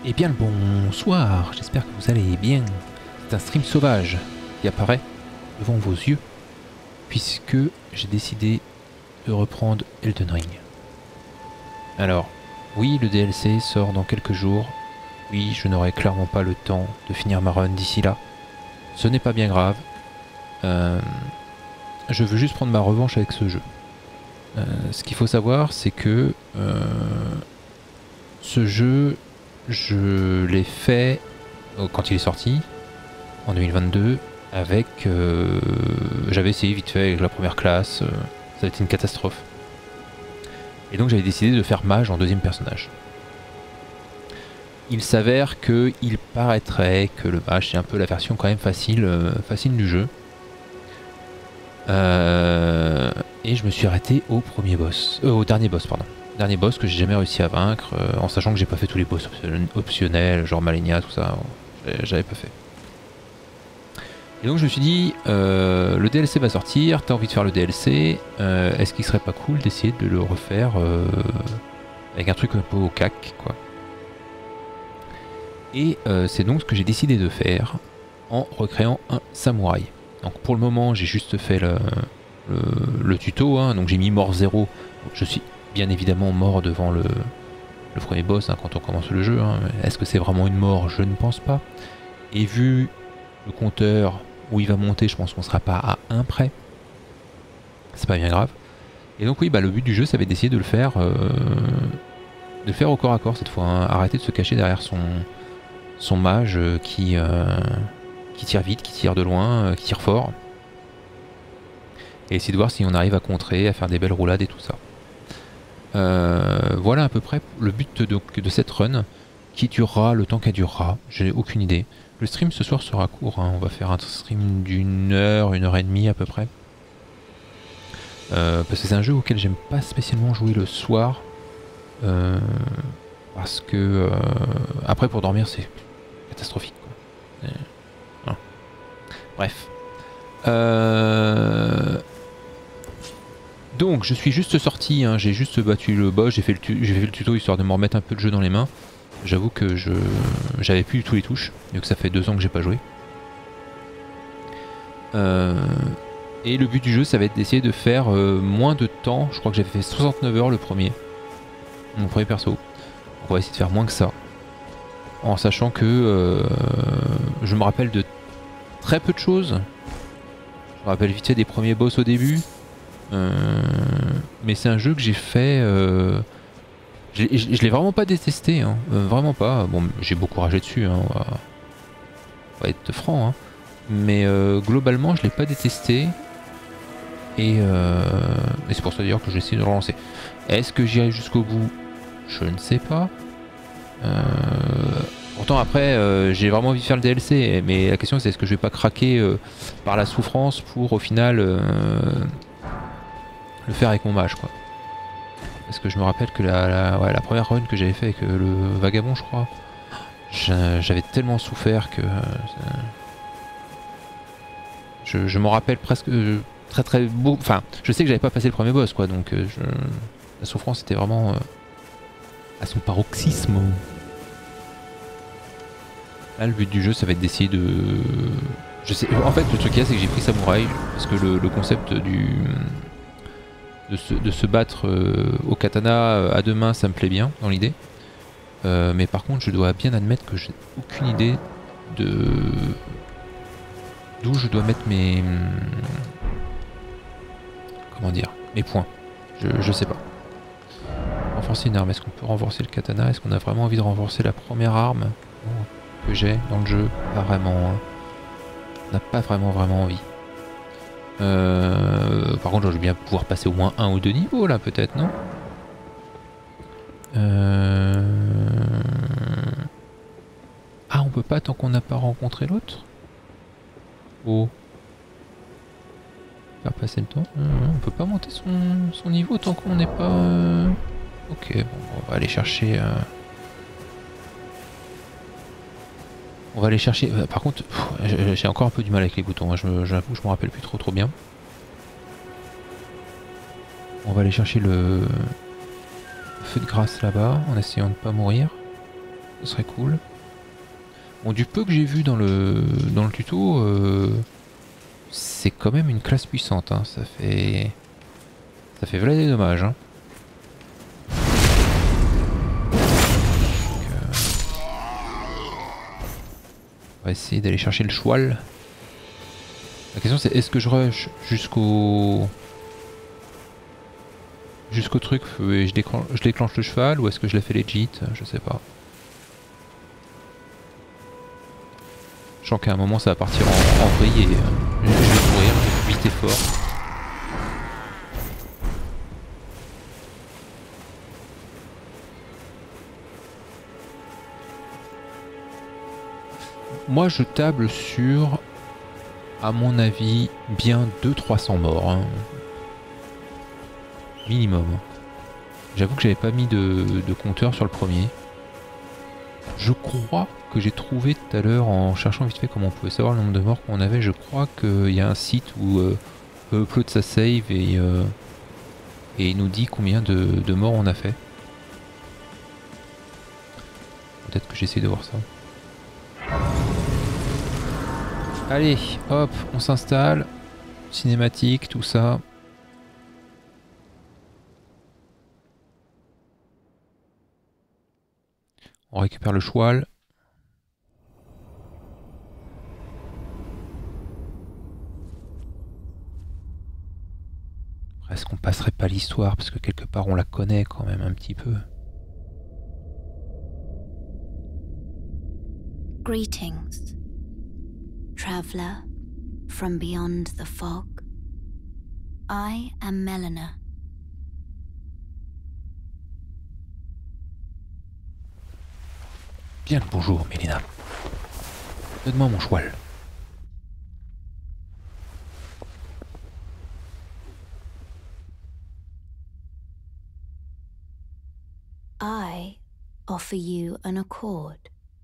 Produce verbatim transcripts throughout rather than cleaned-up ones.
Eh bien le bonsoir, j'espère que vous allez bien. C'est un stream sauvage qui apparaît devant vos yeux, puisque j'ai décidé de reprendre Elden Ring. Alors, oui, le D L C sort dans quelques jours. Oui, je n'aurai clairement pas le temps de finir ma run d'ici là. Ce n'est pas bien grave. Euh, je veux juste prendre ma revanche avec ce jeu. Euh, ce qu'il faut savoir, c'est que euh, ce jeu, je l'ai fait quand il est sorti, en deux mille vingt-deux, avec... Euh, j'avais essayé vite fait avec la première classe, euh, ça a été une catastrophe. Et donc j'avais décidé de faire mage en deuxième personnage. Il s'avère qu'il paraîtrait que le mage c'est un peu la version quand même facile, euh, facile du jeu. Euh, et je me suis arrêté au premier boss, euh, au dernier boss pardon. Dernier boss que j'ai jamais réussi à vaincre, euh, en sachant que j'ai pas fait tous les boss optionnels, genre Malenia, tout ça, j'avais pas fait. Et donc je me suis dit, euh, le D L C va sortir, t'as envie de faire le D L C, euh, est-ce qu'il serait pas cool d'essayer de le refaire euh, avec un truc un peu au cac, quoi. Et euh, c'est donc ce que j'ai décidé de faire en recréant un samouraï. Donc pour le moment j'ai juste fait le, le, le tuto, hein, donc j'ai mis mort zéro, je suis bien évidemment mort devant le, le premier boss hein, quand on commence le jeu, hein. Est-ce que c'est vraiment une mort? Je ne pense pas. Et vu le compteur où il va monter, je pense qu'on sera pas à un près. C'est pas bien grave. Et donc oui, bah, le but du jeu, ça va être d'essayer de le faire euh, de le faire au corps à corps cette fois, hein. Arrêter de se cacher derrière son, son mage euh, qui, euh, qui tire vite, qui tire de loin, euh, qui tire fort. Et essayer de voir si on arrive à contrer, à faire des belles roulades et tout ça. Euh, voilà à peu près le but de, de cette run, qui durera le temps qu'elle durera, j'ai aucune idée. Le stream ce soir sera court, hein. On va faire un stream d'une heure, une heure et demie à peu près. Euh, parce que c'est un jeu auquel j'aime pas spécialement jouer le soir. Euh, parce que euh, après pour dormir c'est catastrophique, quoi. Et, voilà. Bref. Euh, donc je suis juste sorti, hein. J'ai juste battu le boss, j'ai fait, fait le tuto histoire de me remettre un peu de jeu dans les mains. J'avoue que je j'avais plus du tout les touches, vu que ça fait deux ans que j'ai pas joué. Euh, et le but du jeu, ça va être d'essayer de faire euh, moins de temps. Je crois que j'avais fait soixante-neuf heures le premier, mon premier perso. On va essayer de faire moins que ça, en sachant que euh, je me rappelle de très peu de choses. Je me rappelle vite fait des premiers boss au début, euh, mais c'est un jeu que j'ai fait. Euh, Je, je, je l'ai vraiment pas détesté, hein. euh, vraiment pas. Bon, j'ai beaucoup ragé dessus, hein. on, va... on va être franc, hein. Mais euh, globalement, je l'ai pas détesté. Et, euh... et c'est pour ça d'ailleurs que j'ai essayé de le relancer. Est-ce que j'irai jusqu'au bout? Je ne sais pas. Euh... Pourtant après, euh, j'ai vraiment envie de faire le D L C, mais la question c'est est-ce que je vais pas craquer euh, par la souffrance pour au final euh, le faire avec mon mage, quoi. Parce que je me rappelle que la, la, ouais, la première run que j'avais fait avec euh, le vagabond, je crois, j'avais tellement souffert que... Euh, je je m'en rappelle presque euh, très très beau. Enfin, je sais que j'avais pas passé le premier boss, quoi, donc euh, je, la souffrance était vraiment euh, à son paroxysme. Là, le but du jeu, ça va être d'essayer de... Je sais... En fait, le truc qu'il y a, c'est que j'ai pris Samouraï, parce que le, le concept du... De se, de se battre euh, au katana à deux mains, ça me plaît bien dans l'idée. Euh, mais par contre, je dois bien admettre que j'ai aucune idée de d'où je dois mettre mes comment dire mes points. Je, je sais pas. Renforcer une arme. Est-ce qu'on peut renforcer le katana? Est-ce qu'on a vraiment envie de renforcer la première arme que j'ai dans le jeu? Pas vraiment. Hein. On n'a pas vraiment vraiment envie. Euh, par contre, je veux bien pouvoir passer au moins un ou deux niveaux là, peut-être, non? euh... Ah, on peut pas tant qu'on n'a pas rencontré l'autre? Oh. Faire passer le temps. Euh, on peut pas monter son, son niveau tant qu'on n'est pas... Euh... Ok, bon, on va aller chercher... Euh... On va aller chercher... Euh, par contre, j'ai encore un peu du mal avec les boutons, hein. J'avoue que je me rappelle plus trop trop bien. On va aller chercher le... le feu de grâce là-bas, en essayant de ne pas mourir. ce serait cool. Bon, du peu que j'ai vu dans le dans le tuto, euh, c'est quand même une classe puissante, hein. Ça fait ça fait voilà des dommages, hein. Donc, euh, on va essayer d'aller chercher le cheval. La question c'est est-ce que je rush jusqu'au jusqu'au truc et je déclenche, je déclenche le cheval ou est-ce que je la fais legit? Je sais pas. Je sens qu'à un moment ça va partir en, en vrille et euh, je vais courir vite et fort. Moi je table sur, à mon avis, bien deux à trois cents morts. Hein. Minimum. J'avoue que j'avais pas mis de, de compteur sur le premier. Je crois que j'ai trouvé tout à l'heure en cherchant vite fait comment on pouvait savoir le nombre de morts qu'on avait. Je crois qu'il y a un site où euh, on peut upload sa save et, euh, et il nous dit combien de, de morts on a fait. Peut-être que j'essaie de voir ça. Allez, hop, on s'installe. Cinématique, tout ça. On récupère le cheval. Est-ce qu'on passerait pas l'histoire parce que quelque part on la connaît quand même un petit peu. Greetings, traveler from beyond the fog. I am Melina. Bien le bonjour, Melina. Donne-moi mon cheval. I offer you an accord.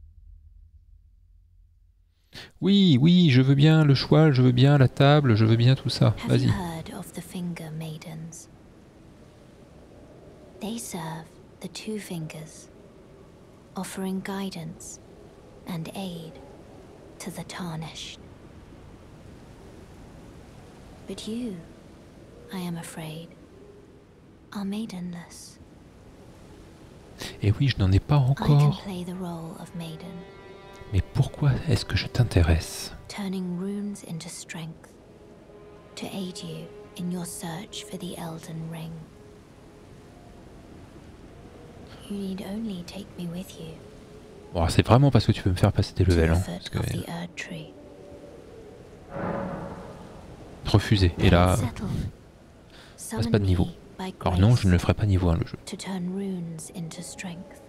Oui, oui, je veux bien le cheval, je veux bien la table, je veux bien tout ça. Have you Vas-y. heard of the Finger Maidens? They serve the Two Fingers, offering guidance and aid to the tarnished. But you, I am afraid, are maidenless. Et oui, je n'en ai pas I can encore. play the role of maiden, Mais pourquoi est-ce que je t'intéresse? turning runes into strength to aid you in your search for the Elden Ring. You need only take me with you. Bon, c'est vraiment parce que tu veux me faire passer des to levels. the Hein, foot parce que... of the Erd Tree. Refusé. Et là, Settled. passe pas de niveau. Summon me by Alors non, je ne le grace ferai pas niveau un le jeu. to turn runes into strength.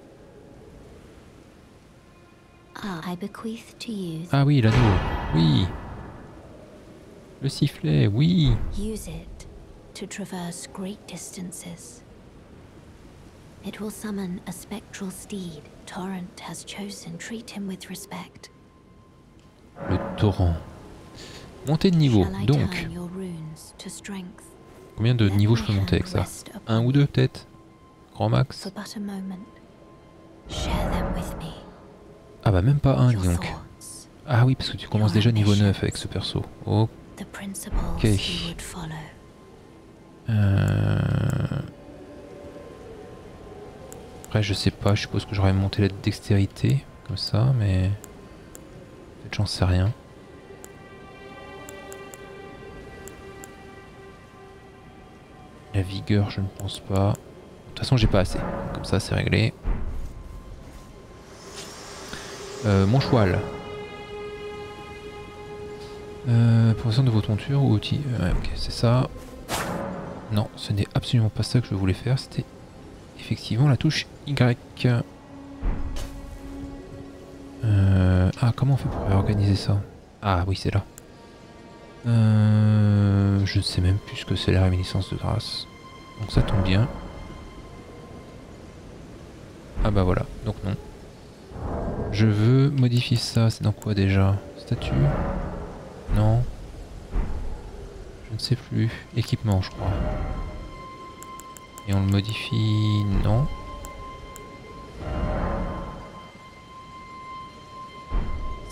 Ah, I bequeath to you. Ah oui, l'anneau. Oui. Le sifflet, oui. Use it to traverse great distances. It will summon a spectral steed Torrent has chosen. Treat him with respect. Le torrent. Montée de niveau. Shall I Donc, turn your runes to strength? combien de Let niveaux my je peux monter avec hand ça? rest upon Un ou deux peut-être? Grand max? For but a moment. Share them with me. Ah bah même pas un, dis Your donc. thoughts, Ah oui, parce que tu commences déjà niveau neuf avec ce perso. Oh. the principles Ok. you would follow. Euh... Après, je sais pas, je suppose que j'aurais monté la dextérité, comme ça, mais... Peut-être j'en sais rien. La vigueur, je ne pense pas. De toute façon, j'ai pas assez. Comme ça, c'est réglé. Euh, mon cheval. Euh, Progression de vos tontures ou outils. Euh, ouais, ok, c'est ça. Non, ce n'est absolument pas ça que je voulais faire. C'était effectivement la touche Y. Euh, ah, comment on fait pour réorganiser ça? Ah oui, c'est là. Euh, je ne sais même plus ce que c'est la réminiscence de grâce. Donc ça tombe bien. Ah bah voilà, donc non. Je veux modifier ça, c'est dans quoi déjà? Statut? Non. Je ne sais plus. Équipement, je crois. Et on le modifie... Non.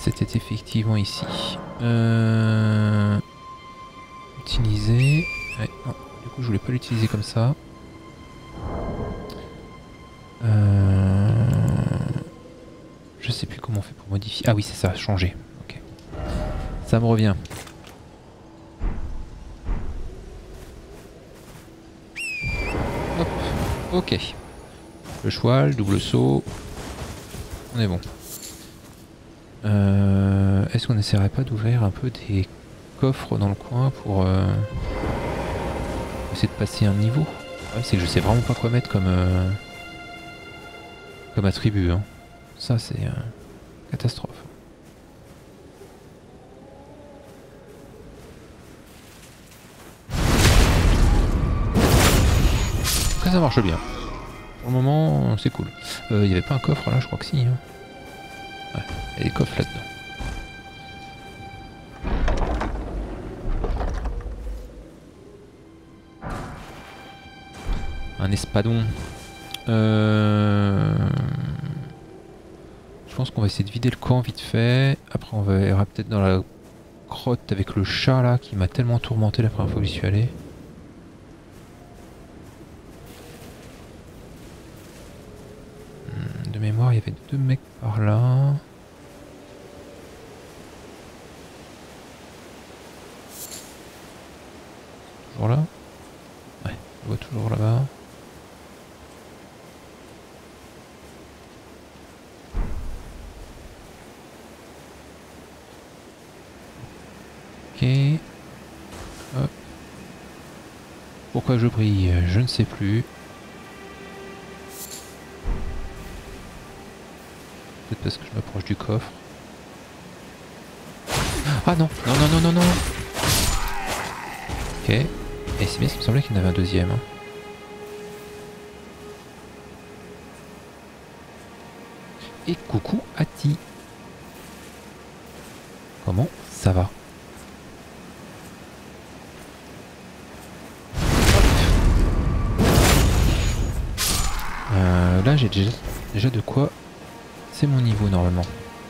c'était effectivement ici. Euh... Utiliser... Ouais, non, du coup je voulais pas l'utiliser comme ça. Euh... Je sais plus comment on fait pour modifier. Ah oui c'est ça, changer. Ok. Ça me revient. Hop, ok. Le cheval, double saut. On est bon. Euh, Est-ce qu'on n'essaierait pas d'ouvrir un peu des coffres dans le coin pour euh, essayer de passer un niveau? Ouais, c'est que je sais vraiment pas quoi mettre comme, euh, comme attribut. Hein. Ça c'est euh, catastrophe. Après ça marche bien. Pour le moment c'est cool. Il euh, n'y avait pas un coffre là, je crois que si. Hein. Ouais, il y a des coffres là-dedans. Un espadon. Euh... Je pense qu'on va essayer de vider le camp vite fait. Après on verra peut-être dans la grotte avec le chat là qui m'a tellement tourmenté la première fois que j'y suis allé. De mémoire il y avait deux mecs par là. Toujours là? Ouais, je vois toujours là-bas. Ok. Hop. Pourquoi je brille? Je ne sais plus. Peut-être parce que je m'approche du coffre. Ah non, non, non, non, non, non. Ok. Et c'est bien, il me semblait qu'il y en avait un deuxième. Hein. Et coucou Ati. Comment ça va? euh, Là j'ai déjà, déjà de quoi. C'est mon niveau normalement.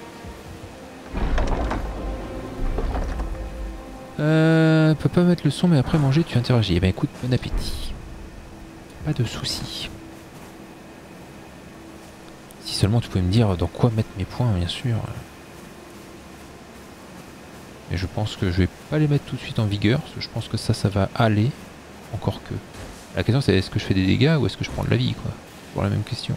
Euh, peut pas mettre le son mais après manger tu interagis. Eh ben écoute, bon appétit. Pas de soucis. Si seulement tu pouvais me dire dans quoi mettre mes points bien sûr. Mais je pense que je vais pas les mettre tout de suite en vigueur parce que je pense que ça ça va aller. Encore que. La question c'est est-ce que je fais des dégâts ou est-ce que je prends de la vie quoi. C'est toujours la même question.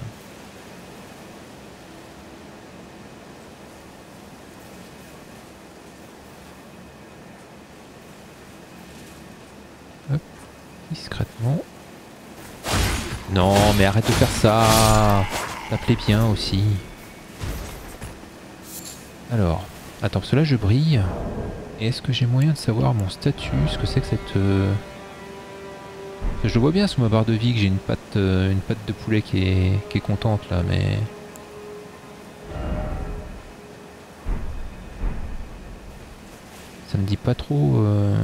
Hop, discrètement. Non mais arrête de faire ça. Ça plaît bien aussi. Alors, attends parce que là je brille. Et est-ce que j'ai moyen de savoir mon statut, ce que c'est que cette... Euh... Je le vois bien sous ma barre de vie que j'ai une patte, euh, une patte de poulet qui est, qui est contente là, mais... Ça me dit pas trop... Euh...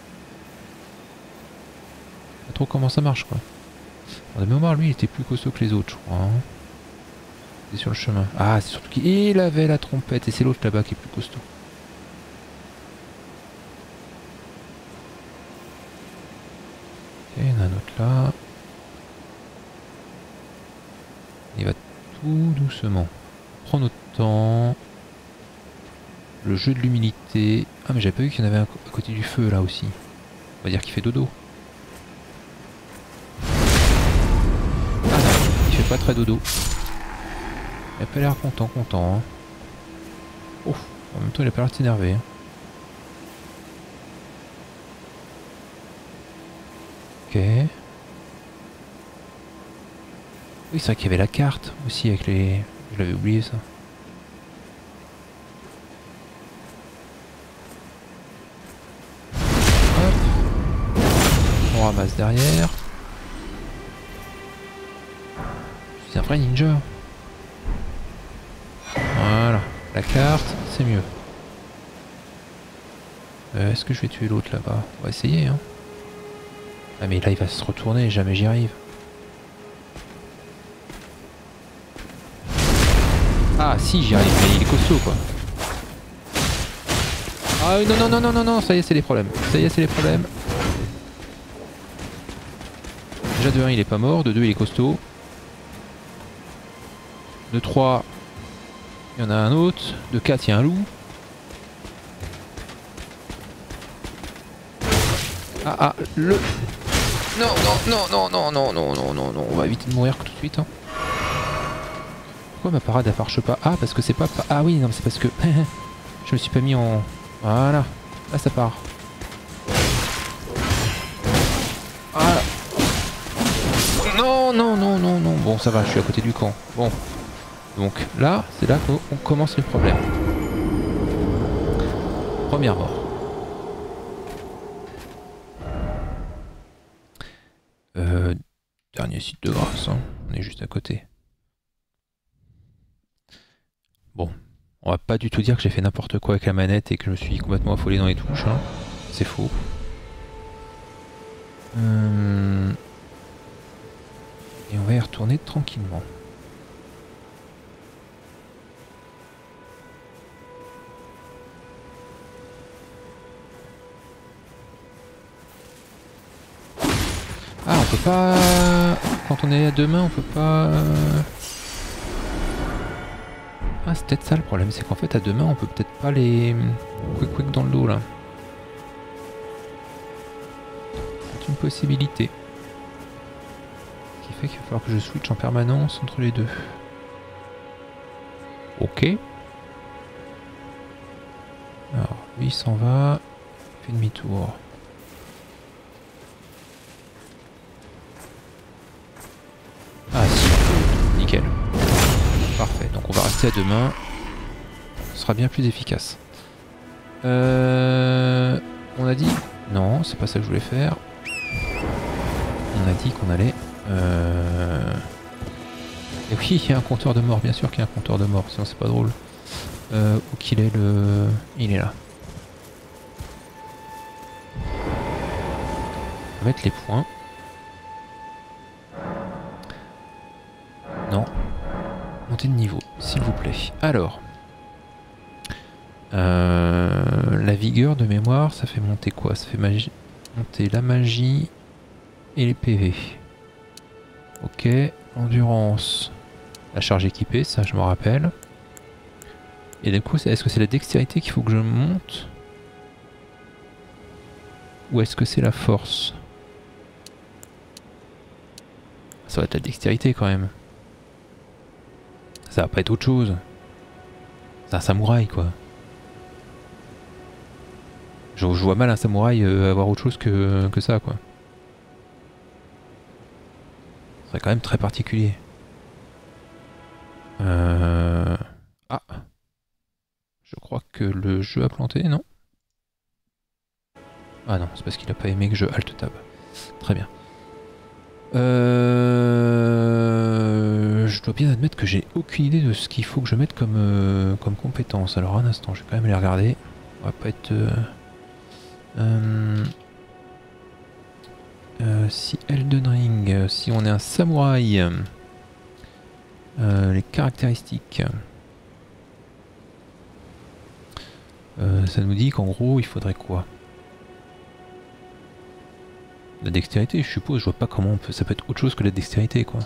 Pas trop comment ça marche quoi. Alors, de mémoire lui il était plus costaud que les autres je crois. Hein. C'est sur le chemin. Ah c'est surtout qu'il avait la trompette et c'est l'autre là-bas qui est plus costaud. Ok, il y en a un autre là. Il va tout doucement. Prends notre temps. Le jeu de l'humilité. Ah mais j'avais pas vu qu'il y en avait un à côté du feu là aussi. On va dire qu'il fait dodo. Ah non, il fait pas très dodo. Il a pas l'air content, content. Hein. Oh, en même temps il a pas l'air énervé. Hein. Ok. Oui, c'est vrai qu'il y avait la carte aussi avec les... Je l'avais oublié ça. Hop. On ramasse derrière. C'est un vrai ninja. Voilà. La carte, c'est mieux. Euh, Est-ce que je vais tuer l'autre là-bas? On va essayer, hein. Ah mais là il va se retourner et jamais j'y arrive. Ah si j'y arrive, mais il est costaud quoi. Ah non non non non non non, ça y est c'est les problèmes. Ça y est c'est les problèmes. Déjà de un il est pas mort, de deux il est costaud. De trois il y en a un autre. De quatre il y a un loup. Ah ah le... Non non non non non non non non non non, on va éviter de mourir tout de suite. Hein. Pourquoi ma parade elle marche pas? Ah parce que c'est pas... Ah oui non c'est parce que... Je me suis pas mis en... Voilà. Là ça part. Ah. Non non non non non. Bon ça va, je suis à côté du camp. Bon. Donc là, c'est là qu'on commence le problème. Première mort. Euh, dernier site de grâce, hein. On est juste à côté. Bon, on va pas du tout dire que j'ai fait n'importe quoi avec la manette et que je me suis complètement affolé dans les touches. Hein. C'est faux. Euh... Et on va y retourner tranquillement. Ah, on peut pas... Quand on est à deux mains, on peut pas... Ah, c'est peut-être ça le problème, c'est qu'en fait à deux mains, on peut peut-être pas les... Quick quick dans le dos, là. C'est une possibilité. Ce qui fait qu'il va falloir que je switch en permanence entre les deux. Ok. Alors, lui il s'en va. Il fait demi-tour. Ah si, nickel. Parfait, donc on va rester à deux mains. Ce sera bien plus efficace. Euh, on a dit... Non, c'est pas ça que je voulais faire. On a dit qu'on allait... Euh... Et oui, il y a un compteur de mort, bien sûr qu'il y a un compteur de mort, sinon c'est pas drôle. Euh, où qu'il est le... Il est là. On va mettre les points. Non. Montez de niveau, s'il vous plaît. Alors. Euh, la vigueur de mémoire, ça fait monter quoi? Ça fait magie, monter la magie et les P V. Ok. Endurance. La charge équipée, ça je me rappelle. Et du coup, est-ce que c'est la dextérité qu'il faut que je monte? Ou est-ce que c'est la force? Ça va être la dextérité quand même. Ça va pas être autre chose. C'est un samouraï quoi. Je, je vois mal un samouraï euh, avoir autre chose que, que ça quoi. Ce serait quand même très particulier. Euh... Ah. Je crois que le jeu a planté, non? Ah non, c'est parce qu'il a pas aimé que je alt tab. Très bien. Euh... Je dois bien admettre que j'ai aucune idée de ce qu'il faut que je mette comme, euh, comme compétence. Alors un instant, je vais quand même les regarder. On va pas être... Euh... Euh... Euh, si Elden Ring, si on est un samouraï, euh, les caractéristiques, euh, ça nous dit qu'en gros il faudrait quoi? La dextérité, je suppose. Je vois pas comment on peut... ça peut être autre chose que la dextérité quoi.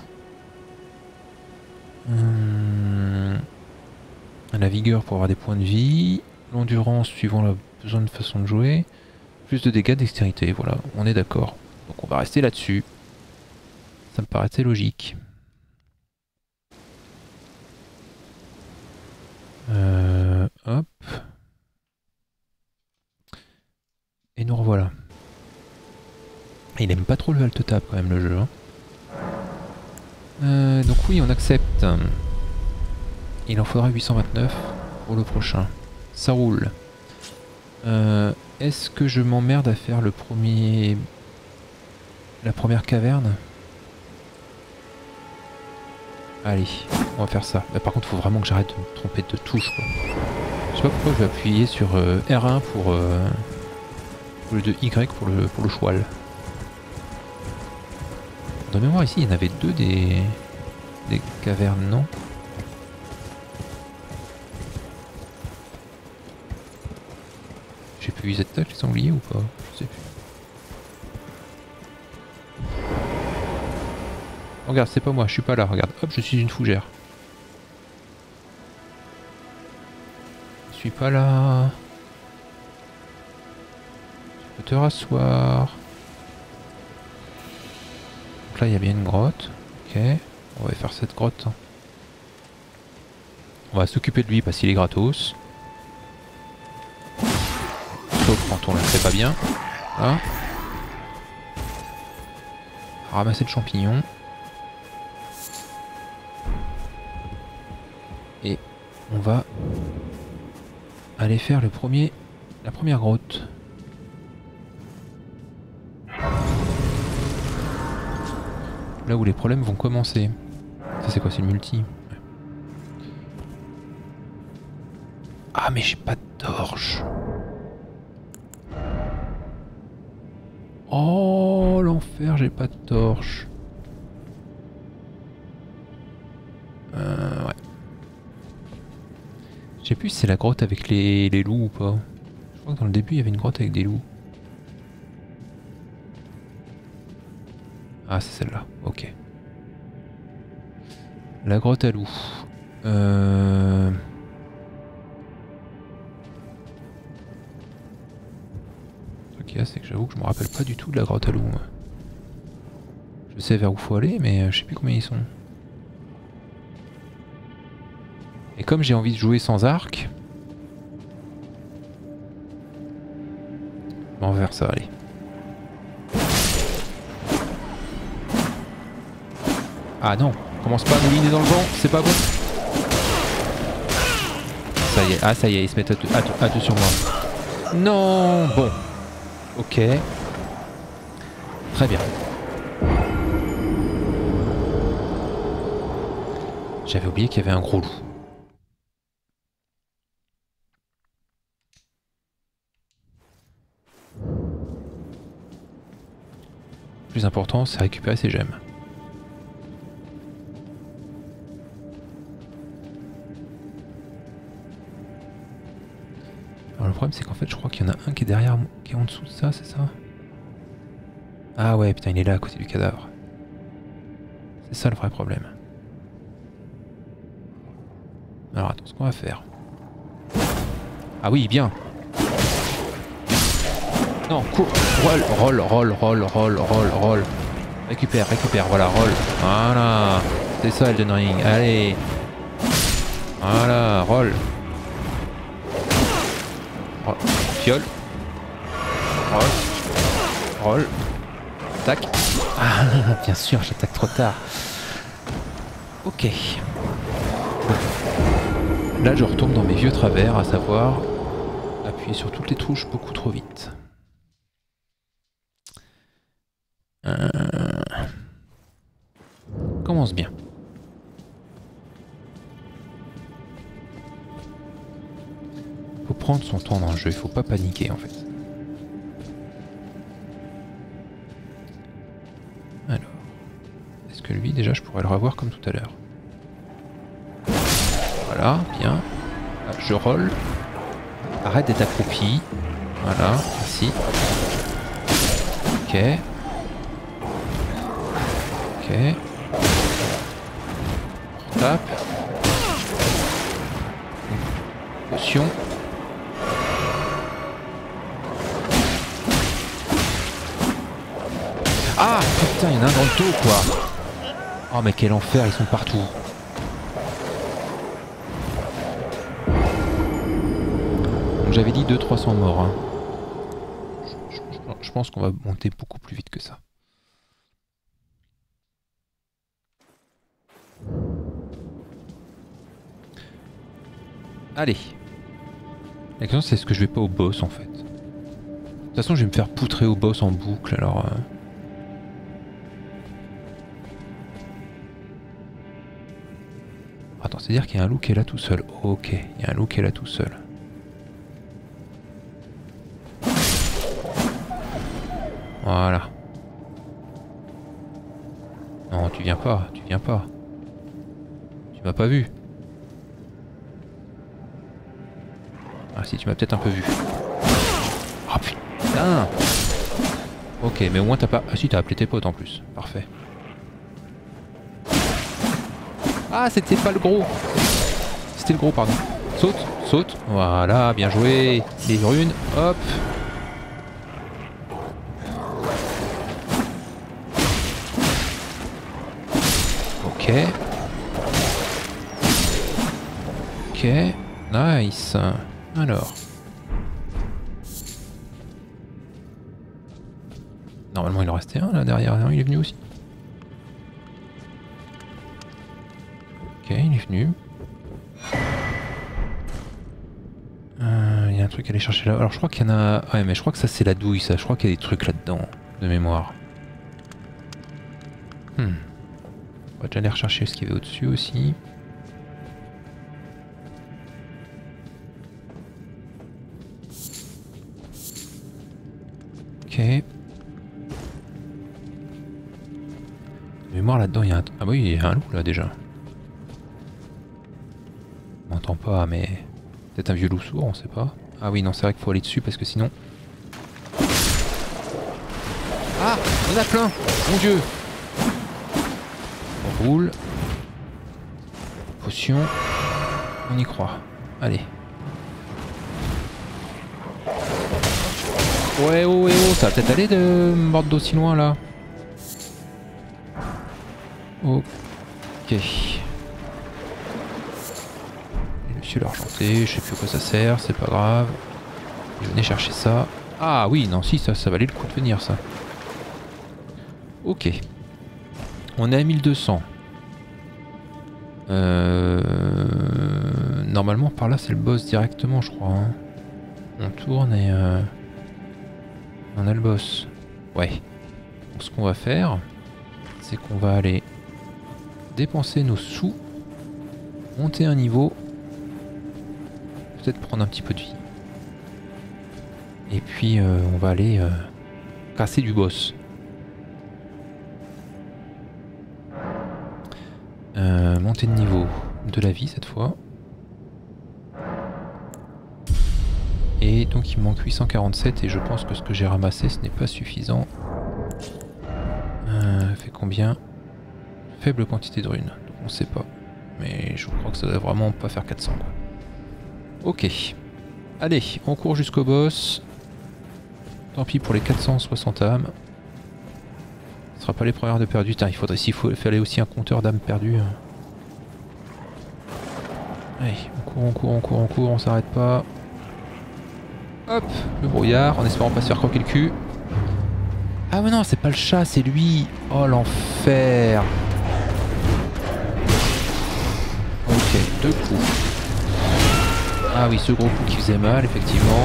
Hum... La vigueur pour avoir des points de vie, l'endurance suivant la besoin de façon de jouer, plus de dégâts, dextérité. Voilà, on est d'accord. Donc on va rester là-dessus. Ça me paraissait logique. Euh, hop. Et nous revoilà. Il aime pas trop le alt tab quand même le jeu. Hein. Euh, donc oui, on accepte. Il en faudra huit cent vingt-neuf pour le prochain. Ça roule. Euh, Est-ce que je m'emmerde à faire le premier... La première caverne? Allez, on va faire ça. Bah, par contre, il faut vraiment que j'arrête de me tromper de touche. Quoi. Je sais pas pourquoi je vais appuyer sur euh, R un pour... Euh, au lieu de Y pour le, pour le choual. De mémoire, ici, il y en avait deux des, des cavernes, non? plus ils attaquent les sangliers ou pas? Je sais plus. Regarde, c'est pas moi, je suis pas là, regarde. Hop, je suis une fougère. Je suis pas là. Tu peux te rasseoir. Donc là, il y a bien une grotte. Ok, on va faire cette grotte. On va s'occuper de lui parce qu'il est gratos. Sauf quand on le fait pas bien. Là. Ramasser le champignon. Et on va aller faire le premier, la première grotte. Là où les problèmes vont commencer. Ça c'est quoi? C'est le multi. Ah mais j'ai pas de torche. Oh l'enfer, j'ai pas de torche. Euh, ouais. Je sais plus si c'est la grotte avec les, les loups ou pas. Je crois que dans le début il y avait une grotte avec des loups. Ah c'est celle-là, ok. La grotte à loups. Euh... Ce qu'il y a c'est que j'avoue que je me rappelle pas du tout de la grotte à loups. Je sais vers où faut aller mais je sais plus combien ils sont. Et comme j'ai envie de jouer sans arc, on va faire ça, allez. Ah non, commence pas à mouliner dans le vent, c'est pas bon. Ça y est, ah ça y est, ils se mettent à, à, à deux sur moi. Non, bon. Ok. Très bien. J'avais oublié qu'il y avait un gros loup. Le plus important, c'est récupérer ses gemmes. Alors le problème c'est qu'en fait je crois qu'il y en a un qui est derrière moi, qui est en dessous de ça, c'est ça? Ah ouais putain il est là à côté du cadavre. C'est ça le vrai problème. Alors attends, ce qu'on va faire. Ah oui bien. Non, cours, roll, roll, roll, roll, roll, roll, roll. Récupère, récupère, voilà, roll. Voilà. C'est ça Elden Ring, allez. Voilà, roll. Roll. Fiole. Roll. Roll. Tac. Ah, bien sûr, j'attaque trop tard. Ok. Là, je retombe dans mes vieux travers, à savoir appuyer sur toutes les touches beaucoup trop vite. Euh... Commence bien. Faut prendre son temps dans le jeu, il faut pas paniquer en fait. Alors, est-ce que lui déjà je pourrais le revoir comme tout à l'heure? Voilà, bien. Là, je roll. Arrête d'être accroupi. Voilà, merci. Ok. Ok. On tape. Potion. Ah putain, il y en a un dans le dos quoi. Oh mais quel enfer, ils sont partout. Donc j'avais dit deux trois cents morts. Hein. Je, je, je pense qu'on va monter beaucoup plus vite que ça. Allez. La question c'est est-ce que je vais pas au boss en fait. De toute façon je vais me faire poutrer au boss en boucle alors... Euh... Attends, c'est-à-dire qu'il y a un loup qui est là tout seul. Ok, il y a un loup qui est là tout seul. Voilà. Non, tu viens pas, tu viens pas. Tu m'as pas vu. Ah si, tu m'as peut-être un peu vu. Ah. Ok, mais au moins t'as pas... Ah si, t'as appelé tes potes en plus. Parfait. Ah, c'était pas le gros. C'était le gros, pardon. Saute, saute. Voilà, bien joué. Les runes, hop. Ok. Ok. Nice. Alors. Normalement, il en restait un là derrière. Non, il est venu aussi. Ok, il est venu. Euh, il y a un truc à aller chercher là. Alors je crois qu'il y en a... Ouais, mais je crois que ça c'est la douille, ça. Je crois qu'il y a des trucs là-dedans, de mémoire. Hmm. On va déjà aller rechercher ce qu'il y avait au-dessus aussi. Ok. De mémoire là-dedans, il y a un... Ah oui, il y a un loup là déjà. On m'entend pas, mais... Peut-être un vieux loup sourd, on sait pas. Ah oui, non, c'est vrai qu'il faut aller dessus parce que sinon... Ah, il y en a plein. Mon dieu. On roule. Potion. On y croit. Allez. Ouais, oh, ouais, oh, ça va peut-être aller de mordre d'aussi loin là. Ok. Monsieur l'argenté, je sais plus à quoi ça sert, c'est pas grave. Venez chercher ça. Ah oui, non, si, ça, ça valait le coup de venir ça. Ok. On est à mille deux cents. Euh... Normalement par là c'est le boss directement je crois. Hein. On tourne et euh... on a le boss. Ouais. Donc ce qu'on va faire, c'est qu'on va aller dépenser nos sous, monter un niveau, peut-être prendre un petit peu de vie. Et puis euh, on va aller euh, casser du boss. Euh, monter de niveau de la vie cette fois. Et donc il me manque huit cent quarante-sept et je pense que ce que j'ai ramassé ce n'est pas suffisant. Euh, fait combien? Faible quantité de runes, donc on sait pas. Mais je crois que ça doit vraiment pas faire quatre cents quoi. Ok. Allez, on court jusqu'au boss. Tant pis pour les quatre cent soixante âmes. Ce sera pas les premières de perdues. Il faudrait s'il faut fallait aussi un compteur d'âmes perdues. Allez, on court, on court, on court, on court, on s'arrête pas. Hop, le brouillard, en espérant pas se faire croquer le cul. Ah mais non, c'est pas le chat, c'est lui. Oh l'enfer. Ok, deux coups. Ah oui, ce gros coup qui faisait mal, effectivement.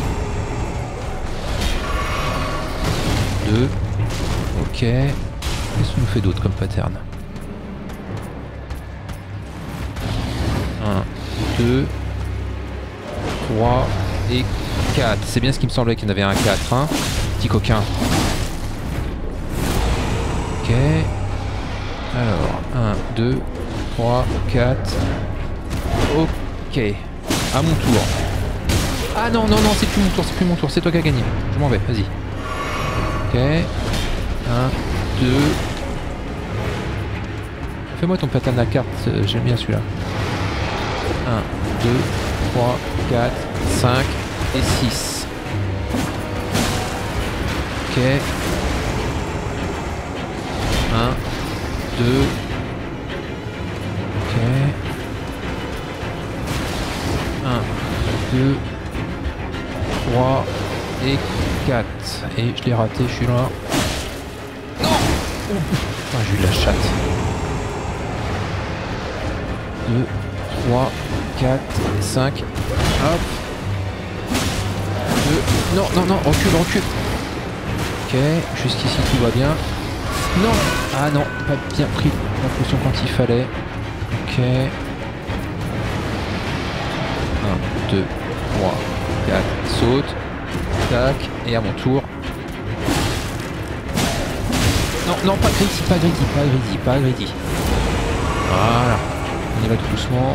Deux. Ok. Qu'est-ce qu'on nous fait d'autre comme pattern? Un, deux, trois et quatre. C'est bien ce qui me semblait qu'il y en avait un quatre, hein. Petit coquin. Ok. Alors, un, deux, trois, quatre. Ok. À mon tour. Ah non, non, non, c'est plus mon tour, c'est plus mon tour. C'est toi qui as gagné. Je m'en vais, vas-y. Ok. un, deux. Fais-moi ton pattern à carte, j'aime bien celui-là. un, deux, trois, quatre, cinq et six. Ok. un, deux. Ok. un, deux, trois et quatre. Et je l'ai raté, je suis là. Non. Ah, j'ai eu de la chatte. deux, trois, quatre, cinq. Hop. deux. Non, non, non, recule, recule. Ok, jusqu'ici tout va bien. Non. Ah non, pas bien pris la potion quand il fallait. Ok. un, deux, trois, quatre, saute. Tac, et à mon tour. Non, non, pas greedy, pas greedy, pas greedy, pas greedy. Voilà. On y va tout doucement.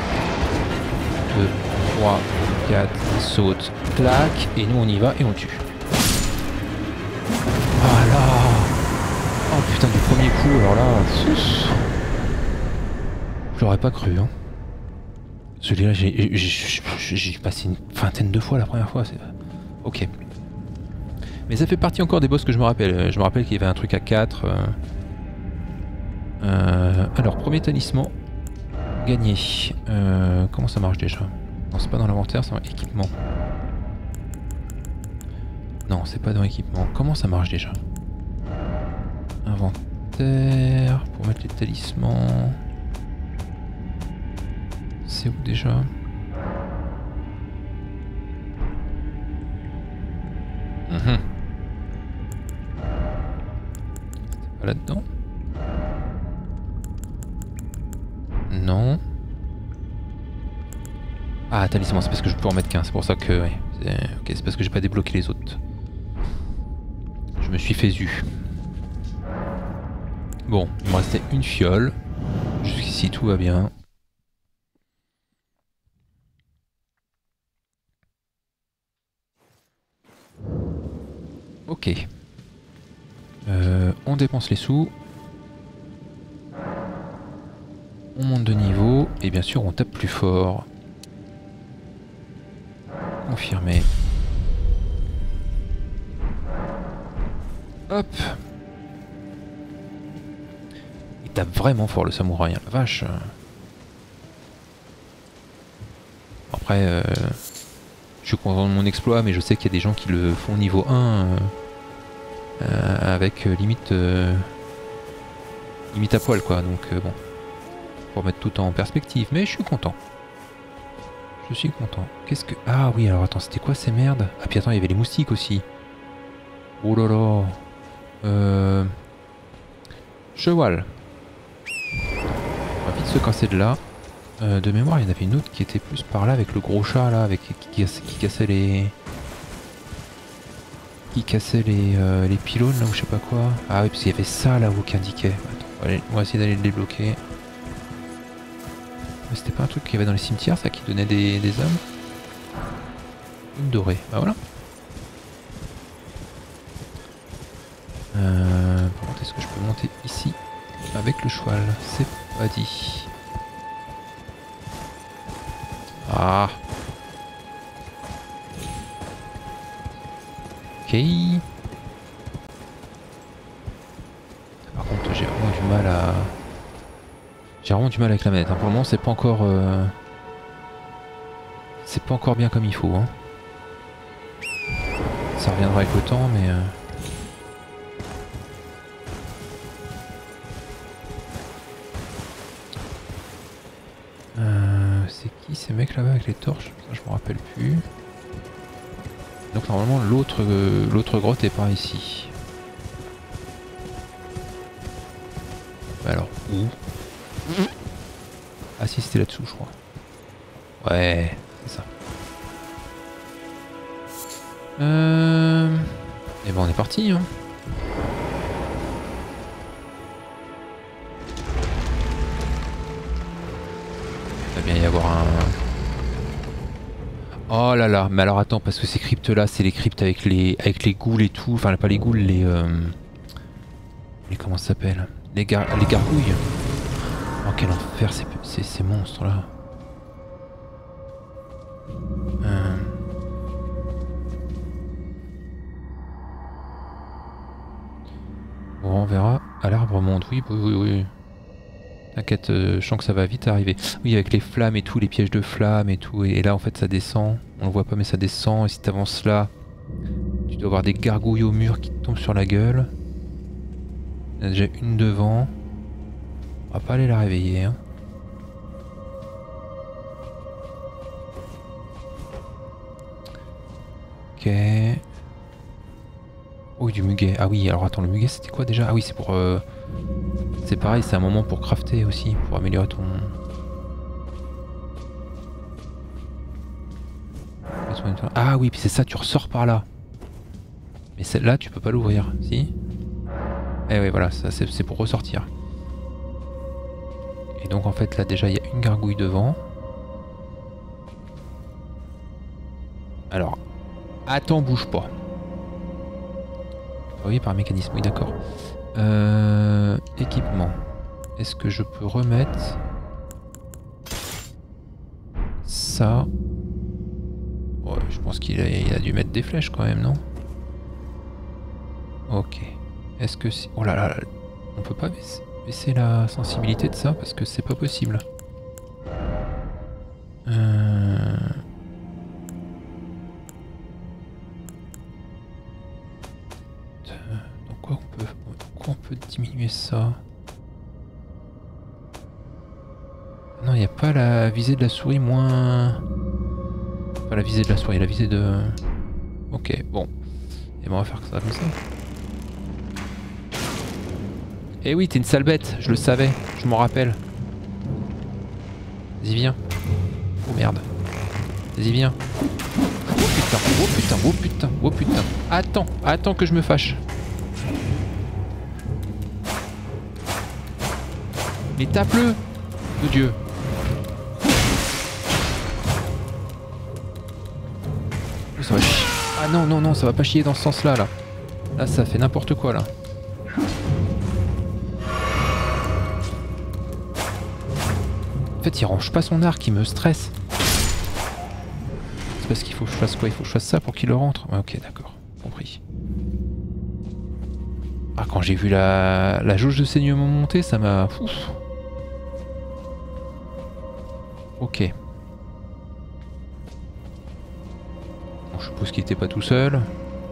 deux, trois, quatre, saute, clac, et nous on y va et on tue. coups, alors là... Je l'aurais pas cru. Hein. Celui-là, j'ai passé une vingtaine de fois la première fois. Ok. Mais ça fait partie encore des boss que je me rappelle. Je me rappelle qu'il y avait un truc à quatre. Euh... Euh... Alors, premier talisman. Gagné. Euh... Comment ça marche déjà? Non, c'est pas dans l'inventaire, c'est dans équipement. Non, c'est pas dans équipement. Comment ça marche déjà? Inventaire. Pour mettre les talismans. C'est où déjà? Mmh. C'était pas là-dedans? Non. Ah, talisman, c'est parce que je peux en mettre qu'un, c'est pour ça que... Ouais, c'est okay, c'est parce que j'ai pas débloqué les autres. Je me suis fait zu. Bon, il me restait une fiole. Jusqu'ici, tout va bien. Ok. Euh, on dépense les sous. On monte de niveau. Et bien sûr, on tape plus fort. Confirmé. Hop. Il tape vraiment fort le samouraï, hein, la vache. Après, euh, je suis content de mon exploit, mais je sais qu'il y a des gens qui le font niveau un euh, euh, avec euh, limite euh, limite à poil quoi. Donc euh, bon, pour mettre tout en perspective, mais je suis content. Je suis content. Qu'est-ce que... Ah oui, alors attends, c'était quoi ces merdes? Ah puis attends, il y avait les moustiques aussi. Oh là là. Euh... Cheval. On va vite se casser de là. Euh, de mémoire, il y en avait une autre qui était plus par là avec le gros chat là, avec qui, qui, qui cassait les... Qui cassait les, euh, les pylônes là ou je sais pas quoi. Ah oui, parce qu'il y avait ça là-haut qui indiquait. Attends, allez, on va essayer d'aller le débloquer. Mais c'était pas un truc qu'il y avait dans les cimetières ça qui donnait des, des âmes? Une dorée, bah voilà. Euh, par contre, est-ce que je peux monter ici avec le cheval? C'est pas dit. Ah. Ok. Par contre, j'ai vraiment du mal à... J'ai vraiment du mal avec la manette. Hein. Pour le moment, c'est pas encore... Euh... C'est pas encore bien comme il faut. Hein. Ça reviendra avec le temps, mais... Euh... Euh, c'est qui ces mecs là-bas avec les torches? Ça, je me rappelle plus. Donc normalement l'autre euh, l'autre grotte est par ici. Bah alors où? Ah si, c'était là-dessous je crois. Ouais, c'est ça. Euh... Et ben on est parti hein. Il va bien y avoir un... Oh là là, mais alors attends, parce que ces cryptes là, c'est les cryptes avec les avec les ghouls et tout, enfin pas les ghouls, les... Euh... les comment ça s'appelle? Les, gar... les gargouilles. Oh quel enfer ces, ces, ces monstres là. Euh... Bon on verra. À l'arbre monte, oui, oui, oui, oui. T'inquiète, euh, je sens que ça va vite arriver. Oui, avec les flammes et tout, les pièges de flammes et tout. Et, et là, en fait, ça descend. On le voit pas, mais ça descend. Et si t'avances là, tu dois avoir des gargouilles au mur qui te tombent sur la gueule. Il y en a déjà une devant. On va pas aller la réveiller. Hein. Ok. Oh, du muguet. Ah oui, alors attends, le muguet, c'était quoi déjà? Ah oui, c'est pour... Euh... C'est pareil, c'est un moment pour crafter aussi, pour améliorer ton... Ah oui, puis c'est ça, tu ressors par là. Mais celle-là, tu peux pas l'ouvrir, si? Eh oui, voilà, ça c'est pour ressortir. Et donc en fait, là déjà, il y a une gargouille devant. Alors, attends, bouge pas. Ah oui, par mécanisme, oui d'accord. Euh, équipement. Est-ce que je peux remettre ça? Ouais, je pense qu'il a, il a dû mettre des flèches quand même, non? Ok. Est-ce que c'est... Oh là là, on peut pas baisser, baisser la sensibilité de ça parce que c'est pas possible. Euh... Donc quoi on peut, donc quoi on peut diminuer ça? Non, il n'y a pas la visée de la souris moins... Pas la visée de la souris, la visée de... Ok, bon. Et bon, on va faire ça comme ça. Eh oui, t'es une sale bête, je le savais, je m'en rappelle. Vas-y, viens. Oh merde. Vas-y, viens. Oh putain, oh putain, oh putain, oh putain. Attends, attends que je me fâche. Mais tape-le, de Dieu. Ça va chier. Ah non, non, non, ça va pas chier dans ce sens-là, là. Là, ça fait n'importe quoi, là. En fait, il range pas son arc, il me stresse. C'est parce qu'il faut que je fasse quoi? Il faut que je fasse ça pour qu'il le rentre. Ouais, ok, d'accord, compris. Ah, quand j'ai vu la, la jauge de saignement monter, ça m'a... Ok. Bon, je suppose qu'il était pas tout seul.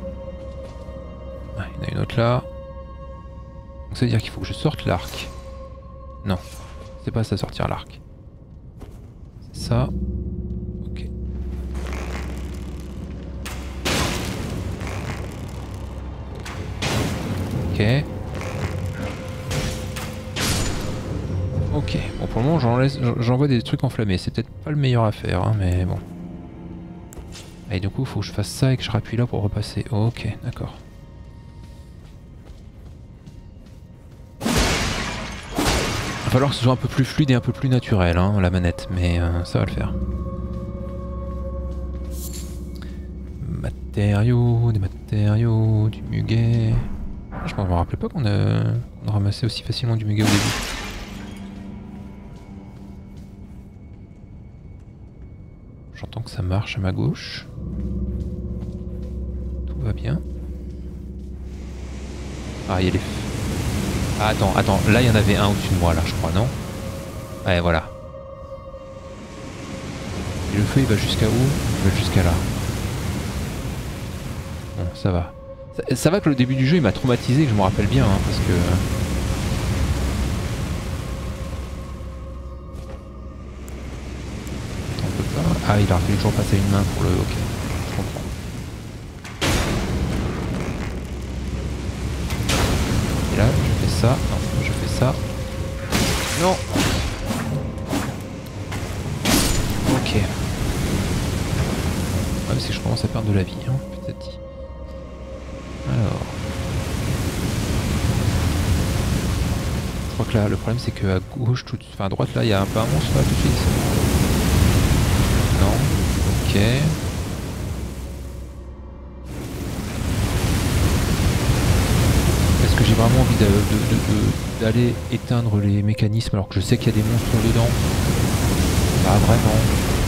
Ah, il y en a une autre là. Donc ça veut dire qu'il faut que je sorte l'arc. Non, c'est pas ça sortir l'arc. C'est ça. Ok. Ok. Ok. Bon, pour le moment, j'envoie des trucs enflammés. C'est peut-être pas le meilleur à faire, hein, mais bon. Et du coup, il faut que je fasse ça et que je rappuie là pour repasser. Ok, d'accord. Il va falloir que ce soit un peu plus fluide et un peu plus naturel, hein, la manette, mais euh, ça va le faire. Matériaux, des matériaux, du muguet. Je ne me rappelais pas qu'on a, qu'on a ramassé aussi facilement du muguet au début. J'entends que ça marche à ma gauche. Tout va bien. Ah, il y a les... Ah, attends, attends, là il y en avait un au-dessus de moi, là, je crois, non? Ouais, voilà. Et le feu, il va jusqu'à où? Il va jusqu'à là. Bon, ça va. Ça, ça va que le début du jeu, il m'a traumatisé, que je me rappelle bien, hein, parce que... On peut pas... Ah, il a fallu toujours passer une main pour le... Ok, je comprends. Et là, je fais ça. Non, je fais ça. Non. Ok. Ouais, c'est que je commence à perdre de la vie, hein, petit à petit. Alors. Je crois que là, le problème c'est qu'à gauche, tout... enfin à droite là, il y a un peu un monstre là tout de suite. Non. Ok. Est-ce que j'ai vraiment envie d'aller éteindre les mécanismes alors que je sais qu'il y a des monstres dedans? Pas vraiment.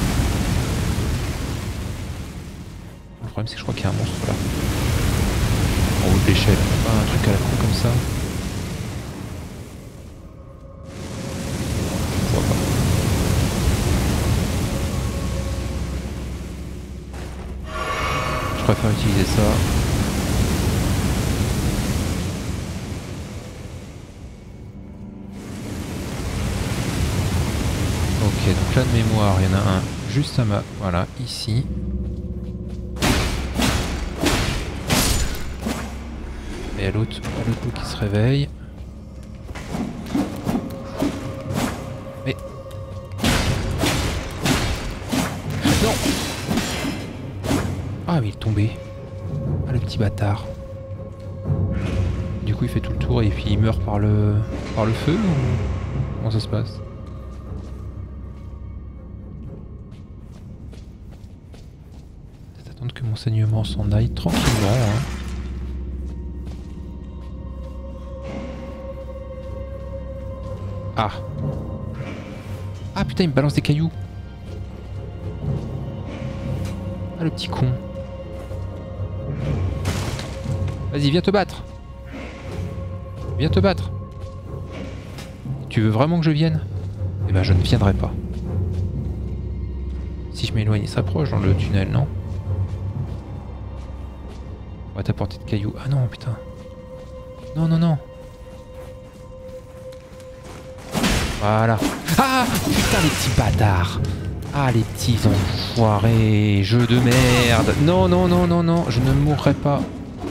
Le problème c'est que je crois qu'il y a un monstre là. En haut de l'échelle. Pas un truc à la con comme ça. Je vois pas. Je préfère utiliser ça. Ok, donc là de mémoire, il y en a un juste à ma... Voilà, ici. Et l'autre, l'autre bout qui se réveille. Mais... Non! Ah mais il est tombé. Ah le petit bâtard. Du coup il fait tout le tour et puis il meurt par le par le feu ou comment ça se passe? Peut-être attendre que mon saignement s'en aille tranquillement. Hein. Ah. Ah putain, il me balance des cailloux. Ah le petit con. Vas-y, viens te battre. Viens te battre. Tu veux vraiment que je vienne? Eh ben je ne viendrai pas. Si je m'éloigne, il s'approche dans le tunnel, non? On va t'apporter de cailloux. Ah non, putain. Non, non, non. Voilà. Ah putain, les petits bâtards. Ah, les petits enfoirés. Jeu de merde. Non, non, non, non, non. Je ne mourrai pas.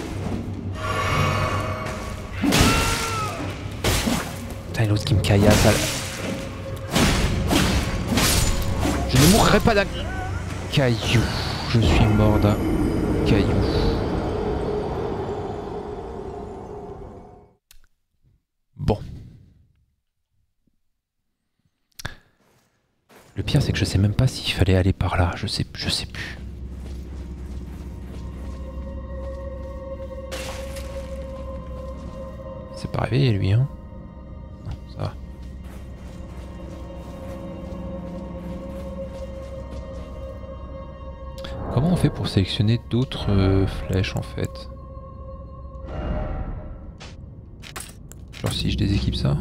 Putain, l'autre qui me caillasse. À la... Je ne mourrai pas d'un caillou. Je suis mort d'un caillou. Bon. Le pire, c'est que je sais même pas s'il fallait aller par là. Je sais, je sais plus. C'est pas réveillé lui, hein? Non, ça va. Comment on fait pour sélectionner d'autres euh, flèches en fait? Genre si je déséquipe ça?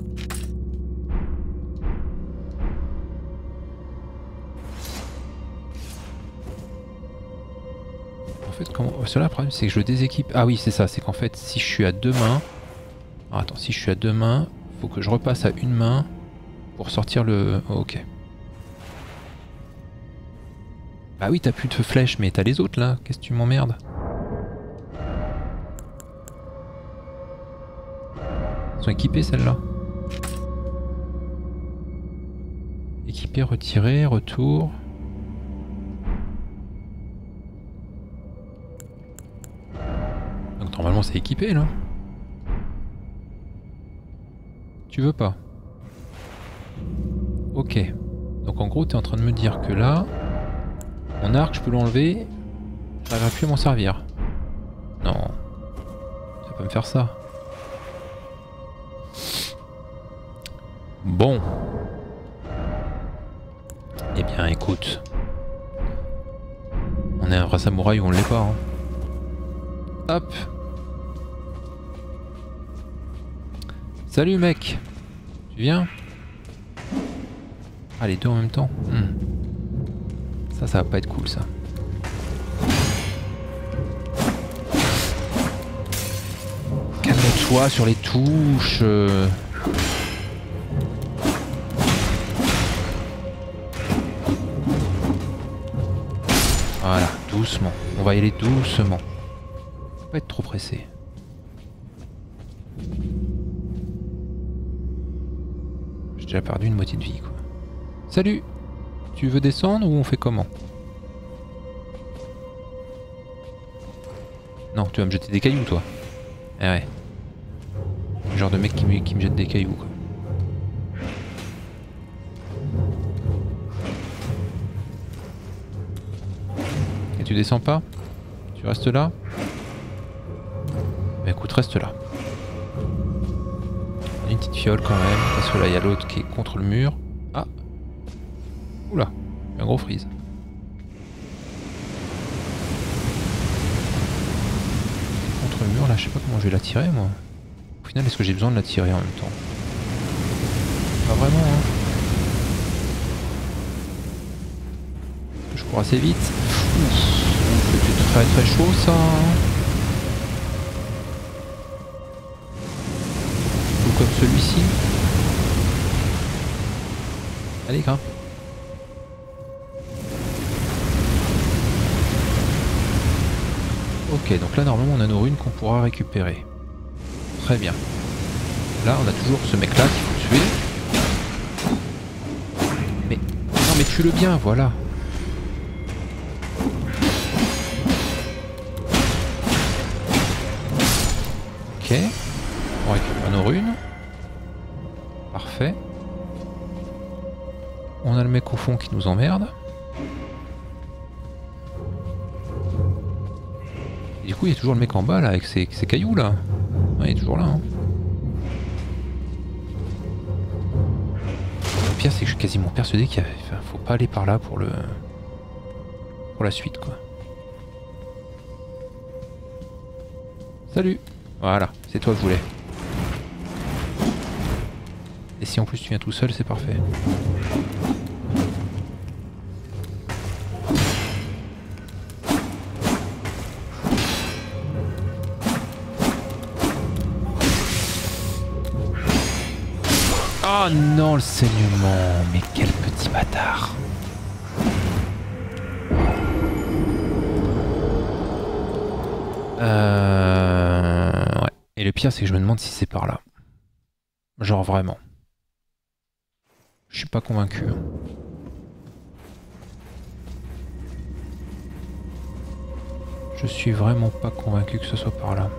En fait comment... Cela le problème c'est que je le déséquipe. Ah oui c'est ça, c'est qu'en fait si je suis à deux mains... Alors, attends, si je suis à deux mains, faut que je repasse à une main pour sortir le... Oh, ok. Bah oui t'as plus de flèches mais t'as les autres là, qu'est-ce que tu m'emmerdes? Elles sont équipées celles-là. Équipé, retiré, retour. Donc normalement c'est équipé là. Tu veux pas? Ok. Donc en gros t'es en train de me dire que là, mon arc je peux l'enlever, j'arriverai plus à m'en servir. Non. Ça peut me faire ça. Bon. Eh bien écoute. On est un vrai samouraï ou on l'est pas. Hein. Hop. Salut mec. Tu viens? Ah les deux en même temps. Hmm. Ça, ça va pas être cool ça. Calme-toi sur les touches. Voilà, doucement. On va y aller doucement. Faut pas être trop pressé. J'ai déjà perdu une moitié de vie quoi. Salut! Tu veux descendre ou on fait comment? Non, tu vas me jeter des cailloux toi. Eh ouais. Le genre de mec qui me, qui me jette des cailloux quoi. Et tu descends pas? Tu restes là? Bah écoute, reste là. Une petite fiole quand même, parce que là il y a l'autre qui est contre le mur. Ah! Oula, un gros freeze. Contre le mur là, je sais pas comment je vais l'attirer moi. Au final, est-ce que j'ai besoin de l'attirer en même temps? Pas vraiment hein. Je cours assez vite. C'est très très chaud ça. Ou comme celui-ci. Allez grimpe. Ok, donc là normalement on a nos runes qu'on pourra récupérer. Très bien. Là on a toujours ce mec là qu'il faut tuer. Mais non mais tue-le bien, voilà. Ok. On récupère nos runes. Parfait. On a le mec au fond qui nous emmerde. Et du coup il y a toujours le mec en bas là avec ses, ses cailloux là. Ouais, il est toujours là. Hein. pire c'est que je suis quasiment persuadé qu'il enfin, faut pas aller par là pour le... pour la suite quoi. Salut. Voilà, c'est toi que je voulais. Et si en plus tu viens tout seul, c'est parfait. Oh non, le saignement. Mais quel petit bâtard. Euh... Ouais. Et le pire, c'est que je me demande si c'est par là. Genre vraiment. Je suis pas convaincu. Je suis vraiment pas convaincu que ce soit par là.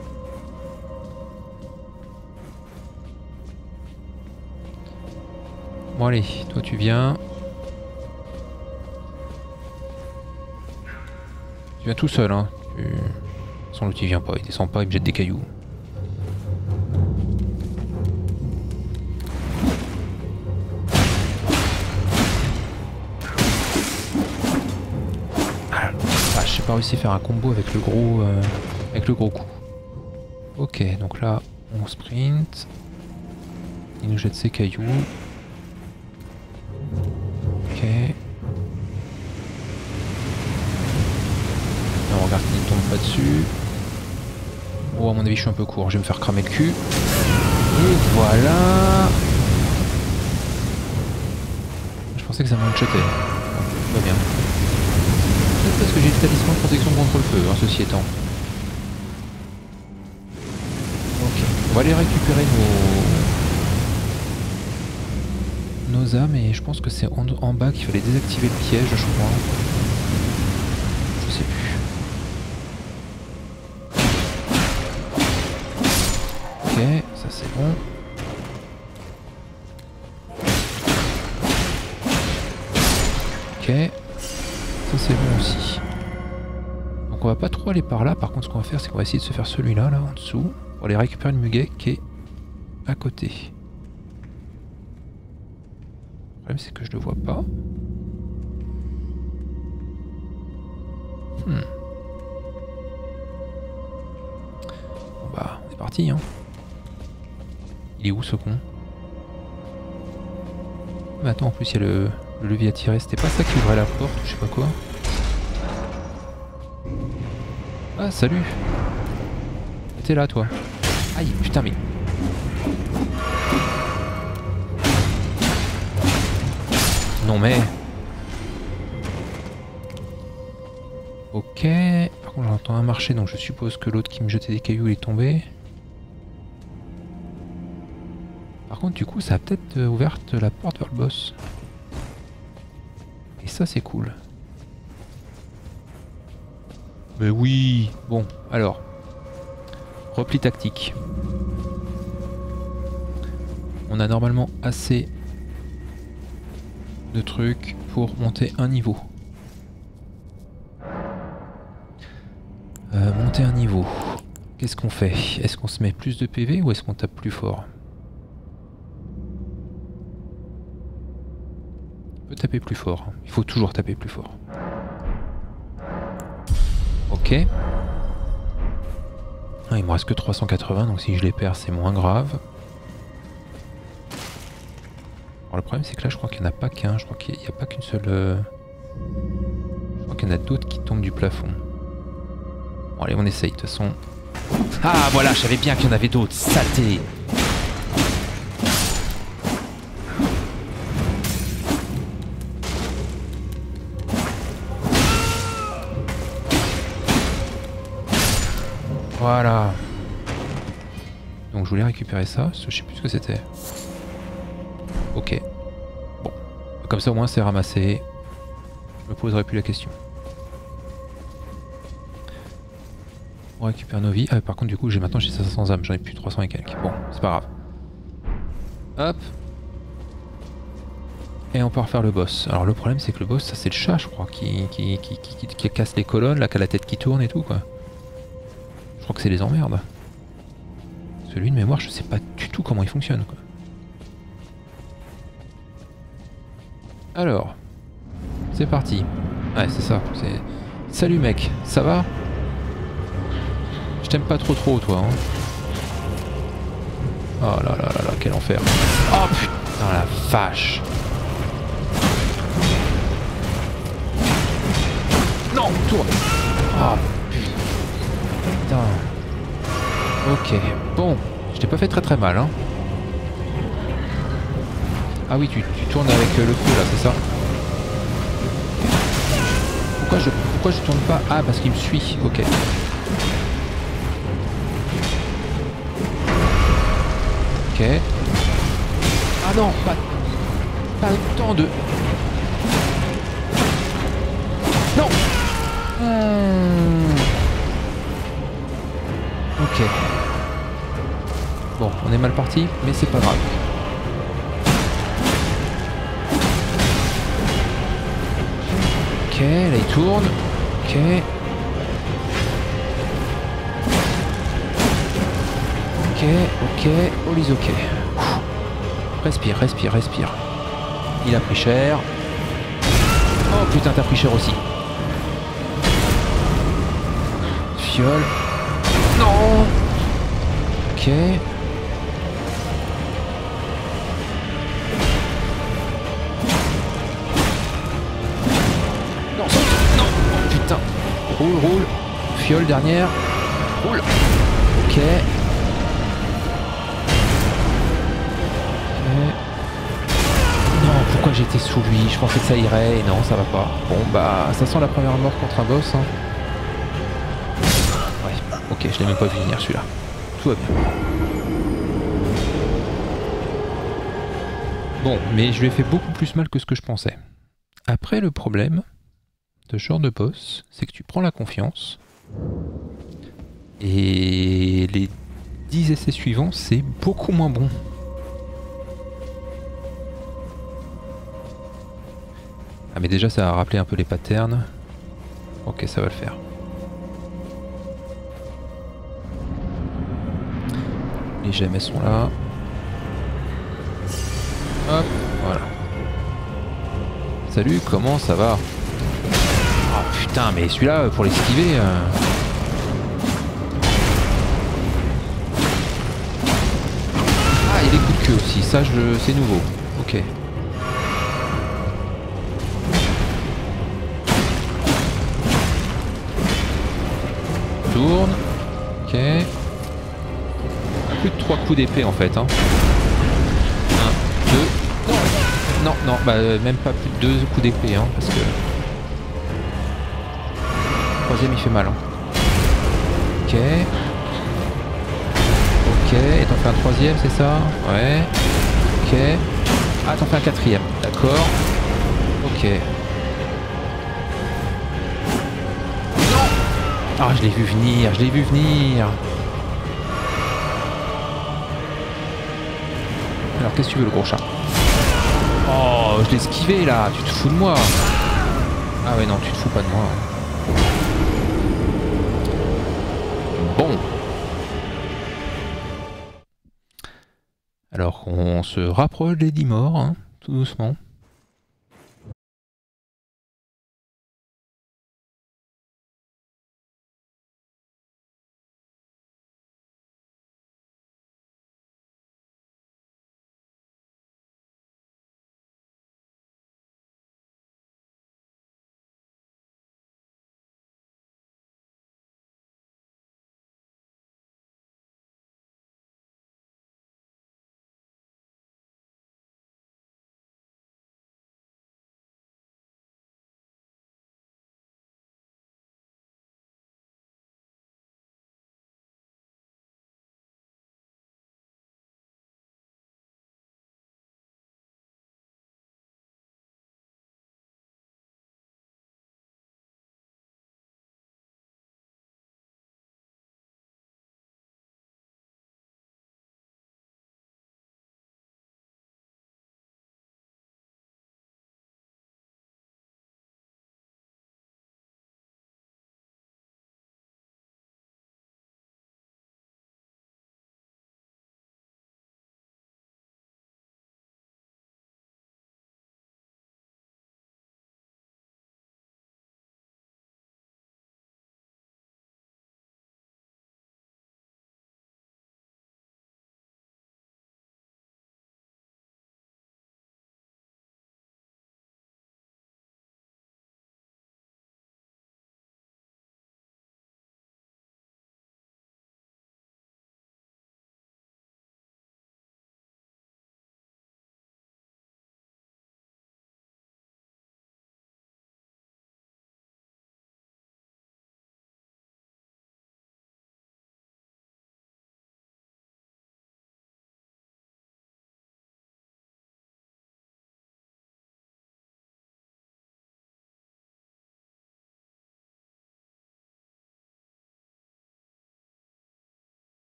Bon allez, toi tu viens. Tu viens tout seul hein. Tu... Sans l'autre il vient pas, il descend pas, il me jette des cailloux. Ah, j'ai pas réussi à faire un combo avec le gros euh, avec le gros coup. Ok, donc là on sprint. Il nous jette ses cailloux. Ok. On regarde qu'il ne tombe pas dessus. Oh, à mon avis, je suis un peu court. Je vais me faire cramer le cul. Et voilà. Je pensais que ça m'enchatait. Tout va bien. Peut-être parce que j'ai le talisman de protection contre le feu, hein, ceci étant. Ok. On va aller récupérer nos... nos âmes et je pense que c'est en, en bas qu'il fallait désactiver le piège, je crois. Je sais plus. Ok, ça c'est bon. Ok, ça c'est bon aussi. Donc on va pas trop aller par là, par contre ce qu'on va faire c'est qu'on va essayer de se faire celui-là, là en dessous, pour aller récupérer le muguet qui est à côté. Le problème c'est que je le vois pas. Hmm. Bon bah, on est parti hein. Il est où ce con? Mais attends, en plus il y a le, le levier à tirer. C'était pas ça qui ouvrait la porte ou je sais pas quoi? Ah salut! T'es là toi? Aïe putain mais... Non mais... Ok... Par contre j'entends un marcher donc je suppose que l'autre qui me jetait des cailloux il est tombé. Par contre du coup ça a peut-être ouvert la porte vers le boss. Et ça c'est cool. Mais oui. Bon alors. Repli tactique. On a normalement assez de trucs pour monter un niveau. Euh, monter un niveau. Qu'est-ce qu'on fait? Est-ce qu'on se met plus de P V ou est-ce qu'on tape plus fort? On peut taper plus fort. Il faut toujours taper plus fort. Ok. Ah, il me reste que trois cent quatre-vingts, donc si je les perds, c'est moins grave. Alors, le problème, c'est que là, je crois qu'il n'y en a pas qu'un. Je crois qu'il n'y a pas qu'une seule... Euh... Je crois qu'il y en a d'autres qui tombent du plafond. Bon, allez, on essaye, de toute façon. Ah, voilà, je savais bien qu'il y en avait d'autres. Saleté! Voilà. Donc je voulais récupérer ça, je sais plus ce que c'était. Ok. Bon. Comme ça au moins c'est ramassé. Je me poserai plus la question. On récupère nos vies. Ah par contre du coup j'ai maintenant j'ai cinq cents âmes, j'en ai plus trois cents et quelques. Bon, c'est pas grave. Hop. Et on peut refaire le boss. Alors le problème c'est que le boss ça c'est le chat je crois qui, qui, qui, qui, qui, qui casse les colonnes, là qui a la tête qui tourne et tout quoi. Je crois que c'est les emmerdes. Celui de mémoire, je sais pas du tout comment il fonctionne quoi. Alors, c'est parti. Ouais, c'est ça. C'est... Salut mec, ça va? Je t'aime pas trop trop toi. Hein. Oh là là là là, quel enfer. Oh putain la vache. Non, tourne. Oh putain. Ok, bon. Je t'ai pas fait très très mal hein. Ah oui, tu, tu tournes avec le feu là, c'est ça? Pourquoi je, pourquoi je tourne pas? Ah, parce qu'il me suit, ok. Ok. Ah non, pas, pas le temps de... Non hmm. Ok. Bon, on est mal parti, mais c'est pas grave. Ok, là il tourne. Ok. Ok, ok, all is ok. Respire, respire, respire. Il a pris cher. Oh putain, t'as pris cher aussi. Fiole. Non. Ok. Non, saute. Non. Oh putain. Roule, roule. Fiole dernière. Roule. Ok. Non, pourquoi j'étais sous lui? Je pensais que ça irait et non, ça va pas. Bon, bah, ça sent la première mort contre un boss. Hein. Ouais, ok, je l'ai même pas vu venir celui-là. Tout va bien. Bon, mais je lui ai fait beaucoup plus mal que ce que je pensais. Après, le problème de ce genre de boss, c'est que tu prends la confiance et les dix essais suivants, c'est beaucoup moins bon. Ah mais déjà ça a rappelé un peu les patterns. Ok, ça va le faire. Les gemmes elles sont là. Hop, voilà. Salut, comment ça va? Oh putain, mais celui-là, pour l'esquiver... Euh... Ah, il est coup de queue aussi, ça je... c'est nouveau. Ok. Tourne. Ok. Plus de trois coups d'épée en fait. Hein. un, deux. Non, non, non, bah même pas plus de deux coups d'épée, hein, parce que... Le troisième il fait mal. Hein. Ok. Ok, et t'en fais un troisième, c'est ça? Ouais. Ok. Ah, t'en fais un quatrième, d'accord. Ok. Ah, je l'ai vu venir, je l'ai vu venir. Alors, qu'est-ce que tu veux, le gros chat? Oh, je l'ai esquivé, là. Tu te fous de moi. Ah ouais, non, tu te fous pas de moi. Bon. Alors, on se rapproche des dix morts, hein, tout doucement.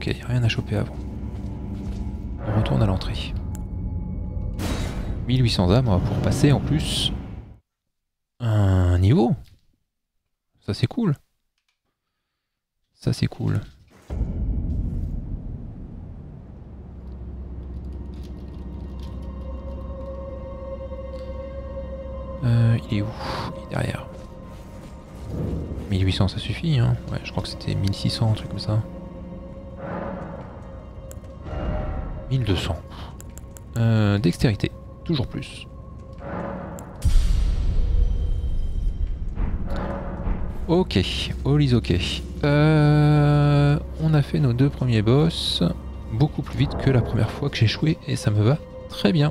Ok, rien à choper avant. On retourne à l'entrée. mille huit cents âmes, on va pouvoir passer en plus un niveau. Ça c'est cool. Ça c'est cool. Euh, il est où? Il est derrière. mille huit cents ça suffit hein. Ouais, je crois que c'était mille six cents, un truc comme ça. mille deux cents. Euh, dextérité, toujours plus. Ok, all is ok. Euh, on a fait nos deux premiers boss beaucoup plus vite que la première fois que j'ai joué et ça me va très bien.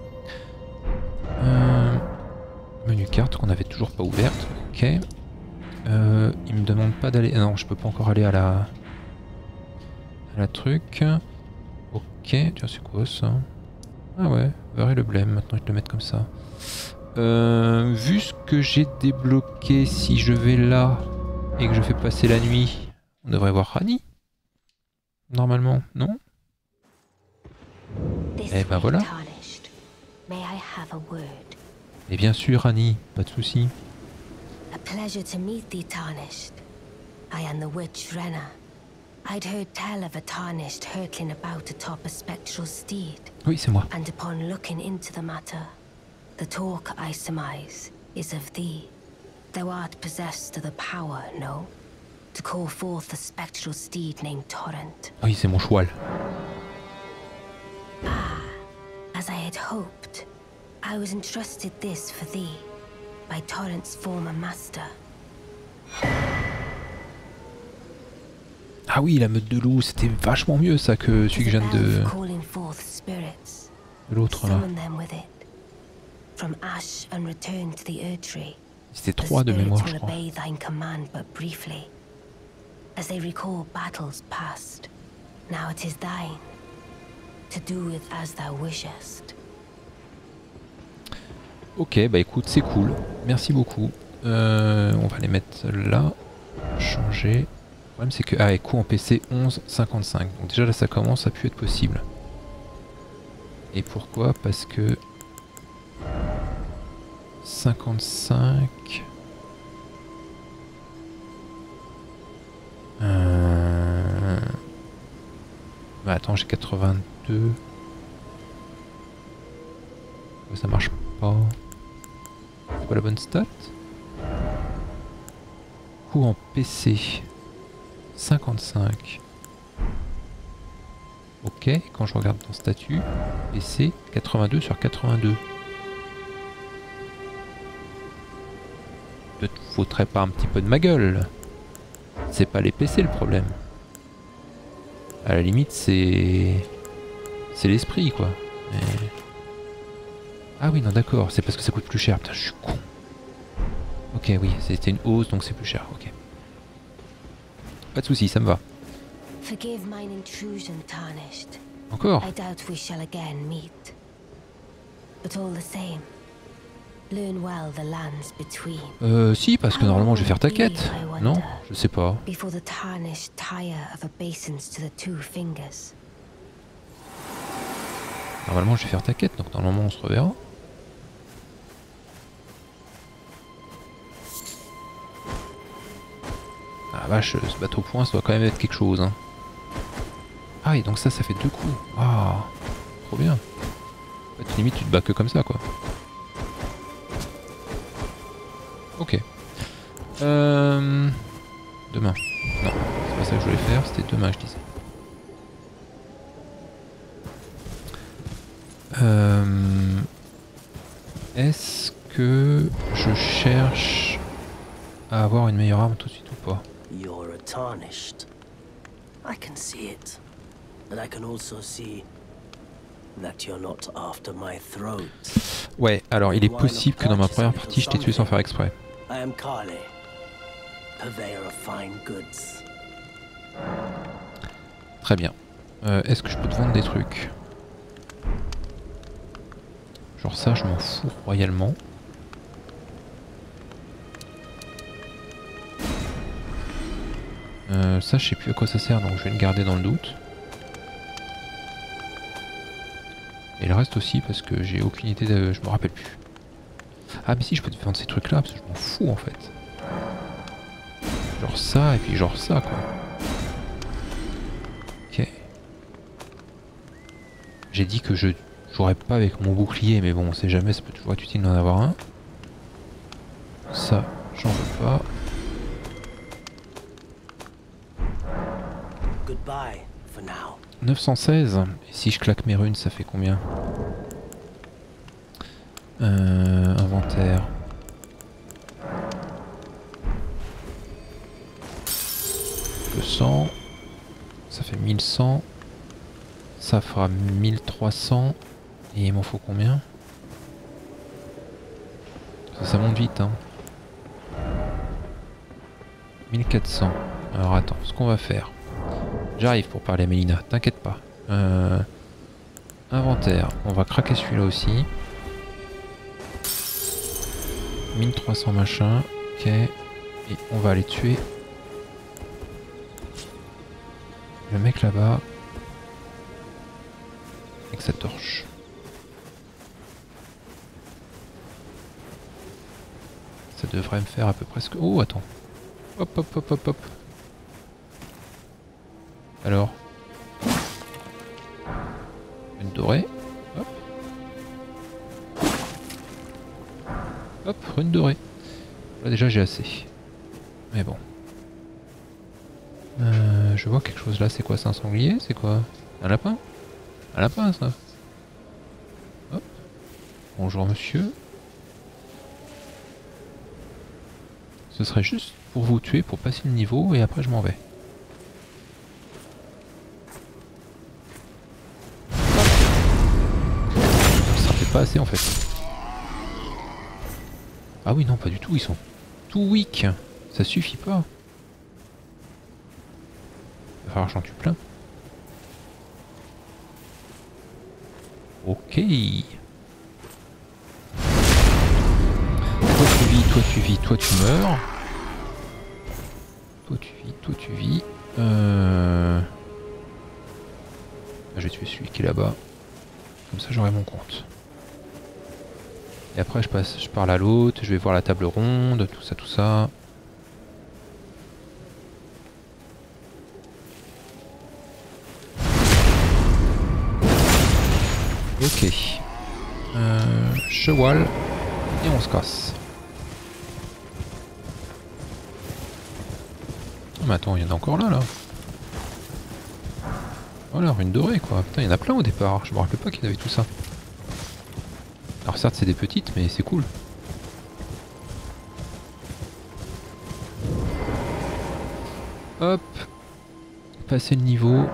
Euh, menu carte qu'on avait toujours pas ouverte. Ok. Euh, il me demande pas d'aller. Non, je peux pas encore aller à la à la truc. Ok, tiens c'est quoi ça? Ah ouais, verrer le blême. Maintenant je vais le mettre comme ça. Euh, vu ce que j'ai débloqué, si je vais là et que je fais passer la nuit, on devrait voir Ranni. Normalement, non? Eh ben voilà. Et bien sûr, Ranni, pas de soucis. A pleasure to meet thee, Tarnished. I am the witch Renna. I'd heard tell of a Tarnished hurtling about atop a spectral steed. Oui, c'est moi. And upon looking into the matter, the talk, I surmise, is of thee. Thou art possessed of the power, no? To call forth a spectral steed named Torrent. Oui, c'est mon cheval. Ah, as I had hoped, I was entrusted this for thee by Torrent's former master. Ah oui, la meute de loup, c'était vachement mieux ça que celui que je viens de... de l'autre là. C'était trois de mémoire, je crois. Ok, bah écoute, c'est cool. Merci beaucoup. Euh, on va les mettre là. Changer. Le problème c'est que... Ah, et coût en P C onze cinquante-cinq. Donc déjà là ça commence à pu être possible. Et pourquoi? Parce que... cinquante-cinq... Euh... Bah attends, j'ai quatre-vingt-deux... Ça marche pas... C'est pas la bonne stat? Coût en P C... cinquante-cinq. Ok, quand je regarde dans statut, P C quatre-vingt-deux sur quatre-vingt-deux. Ne te foutrais pas un petit peu de ma gueule. C'est pas les P C le problème. À la limite, c'est... C'est l'esprit, quoi. Mais... Ah oui, non, d'accord, c'est parce que ça coûte plus cher. Putain, je suis con. Ok, oui, c'était une hausse, donc c'est plus cher, ok. Pas de soucis, ça me va. Encore? Euh, si, parce que normalement je vais faire ta quête. Non? Je sais pas. Normalement je vais faire ta quête, donc normalement on se reverra. Ah vache, ce bateau point ça doit quand même être quelque chose. Hein. Ah et donc ça, ça fait deux coups. Ah, trop bien. En fait, limite tu te bats que comme ça quoi. Ok. Euh... Demain. Non, c'est pas ça que je voulais faire, c'était demain je disais. Euh... Est-ce que je cherche à avoir une meilleure arme tout de suite ou pas? You're a Tarnished. I can see it. But I can also see that you're not after my throat. Ouais, alors il est possible que dans ma première partie je t'ai tué sans faire exprès. I am Carly, purveyor of fine goods. Très bien. Euh, Est-ce que je peux te vendre des trucs? Genre ça, je m'en fous royalement. Euh, ça, je sais plus à quoi ça sert, donc je vais le garder dans le doute. Et le reste aussi parce que j'ai aucune idée de... Je me rappelle plus. Ah mais si, je peux te vendre ces trucs là parce que je m'en fous en fait. Genre ça et puis genre ça quoi. Ok. J'ai dit que je jouerais pas avec mon bouclier mais bon on sait jamais, ça peut toujours être utile d'en avoir un. Ça, j'en veux pas. Goodbye for now. neuf cent seize. Et si je claque mes runes, ça fait combien? euh, Inventaire. deux cents. Ça fait mille cent. Ça fera mille trois cents. Et il m'en faut combien? Ça, ça monte vite, hein. mille quatre cents. Alors attends, ce qu'on va faire. J'arrive pour parler à Mélina, t'inquiète pas. Euh, inventaire, on va craquer celui-là aussi. mille trois cents machin, ok. Et on va aller tuer le mec là-bas avec sa torche. Ça devrait me faire à peu près ce que... Oh, attends. Hop, hop, hop, hop, hop. Alors. Une dorée. Hop. Hop, rune dorée. Là déjà j'ai assez. Mais bon. Euh, je vois quelque chose là, c'est quoi? C'est un sanglier? C'est quoi? Un lapin? Un lapin ça? Hop. Bonjour monsieur. Ce serait juste pour vous tuer, pour passer le niveau et après je m'en vais. Ça sera peut-être pas assez en fait. Ah oui non pas du tout, ils sont tout weak. Ça suffit pas. Il va falloir que j'en tue plein. Ok. Toi tu vis, toi tu vis, toi tu meurs. Toi tu vis, toi tu vis. Euh... Je vais tuer celui qui est là-bas. Comme ça j'aurai mon compte. Et après je passe, je parle à l'autre, je vais voir la table ronde, tout ça, tout ça. Ok. Euh, cheval. Et on se casse. Oh, mais attends, il y en a encore là, là. Voilà, une dorée, quoi. Putain, il y en a plein au départ. Je me rappelais pas qu'il y avait tout ça. Alors certes, c'est des petites, mais c'est cool. Hop. Passer le niveau.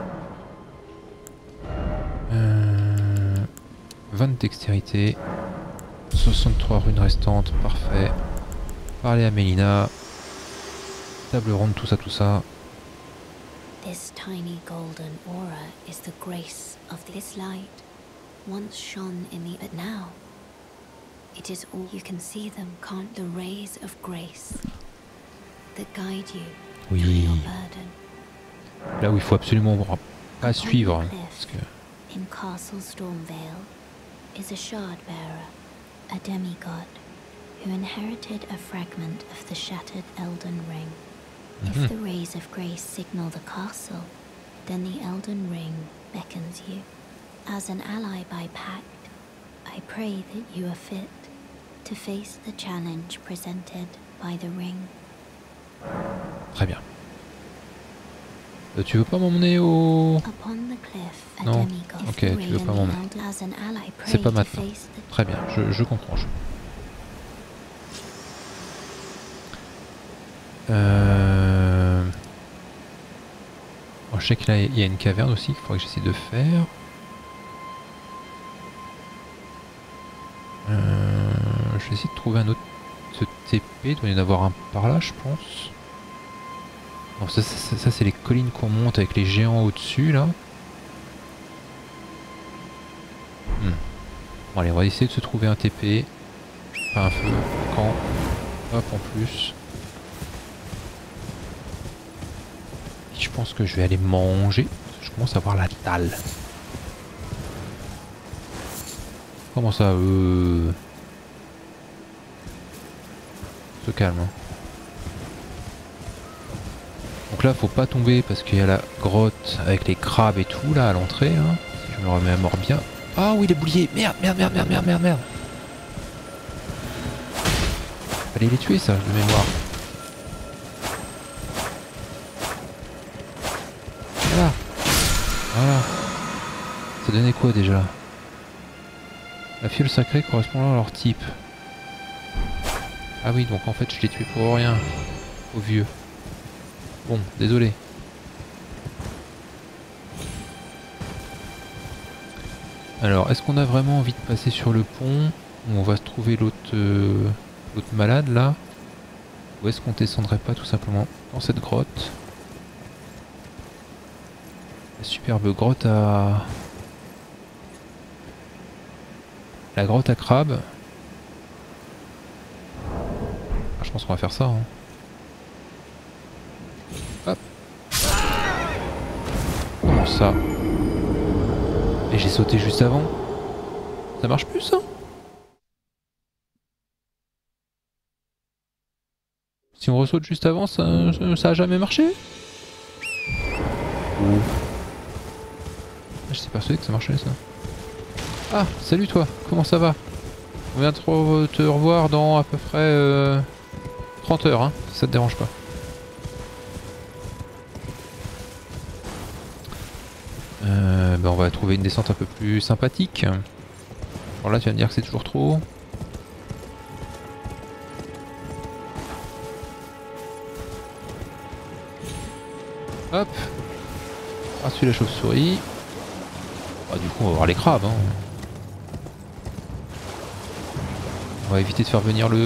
Euh, vingt de dextérité. soixante-trois runes restantes, parfait. Parler à Mélina. Table ronde, tout ça, tout ça. This tiny golden aura is the grace of this light. Once shone in the... But now, it is all you can see them, can't the rays of grace that guide you Oui. through your burden. Là où il faut absolument pas suivre. Parce que... In Castle Stormvale is a shard bearer, a demigod, who inherited a fragment of the shattered Elden Ring. Mm-hmm. If the rays of grace signal the castle, then the Elden Ring beckons you. As an ally by pact, I pray that you are fit to face the challenge presented by the ring. Très bien. Euh, tu veux pas m'emmener au... Upon the cliff, a Non. demigod, Ok, tu veux pas m'emmener. as an ally, pray C'est pas to maintenant. face the... Très bien, je, je comprends. Je... Euh... Bon, je sais que là il y a une caverne aussi qu'il faudrait que j'essaie de faire. Euh... Je vais essayer de trouver un autre T P, il doit y en avoir un par là je pense. Non, ça, ça, ça c'est les collines qu'on monte avec les géants au-dessus là. Hmm. Bon allez, on va essayer de se trouver un T P. Pas un feu, un camp. Hop en plus. Je pense que je vais aller manger. Parce que je commence à avoir la dalle. Comment ça euh... Se calme. Hein. Donc là faut pas tomber parce qu'il y a la grotte avec les crabes et tout là à l'entrée. Hein. Si je me remémore bien. Ah oui les bouliers. Merde, merde, merde, merde, merde, merde, merde. Fallait les tuer ça de mémoire. Voilà. Voilà. Ça donnait quoi déjà? La fiole sacrée correspondant à leur type. Ah oui, donc en fait je l'ai tué pour rien. Au vieux. Bon, désolé. Alors, est-ce qu'on a vraiment envie de passer sur le pont? Ou on va se trouver l'autre euh, l'autre malade là? Ou est-ce qu'on descendrait pas tout simplement dans cette grotte? La superbe grotte à... La grotte à crabe. Ah, je pense qu'on va faire ça. Hein. Hop. Comment ça? Et j'ai sauté juste avant. Ça marche plus ça? Si on ressaute juste avant, ça, ça a jamais marché? Oh. J'étais persuadé que ça marchait ça. Ah, salut toi, comment ça va? On vient te, te revoir dans à peu près euh, trente heures, hein, si ça te dérange pas. Euh, ben on va trouver une descente un peu plus sympathique. Alors là tu vas me dire que c'est toujours trop. Hop. Ah celui la chauve-souris. Ah, du coup on va voir les crabes. Hein. On va éviter de faire venir le...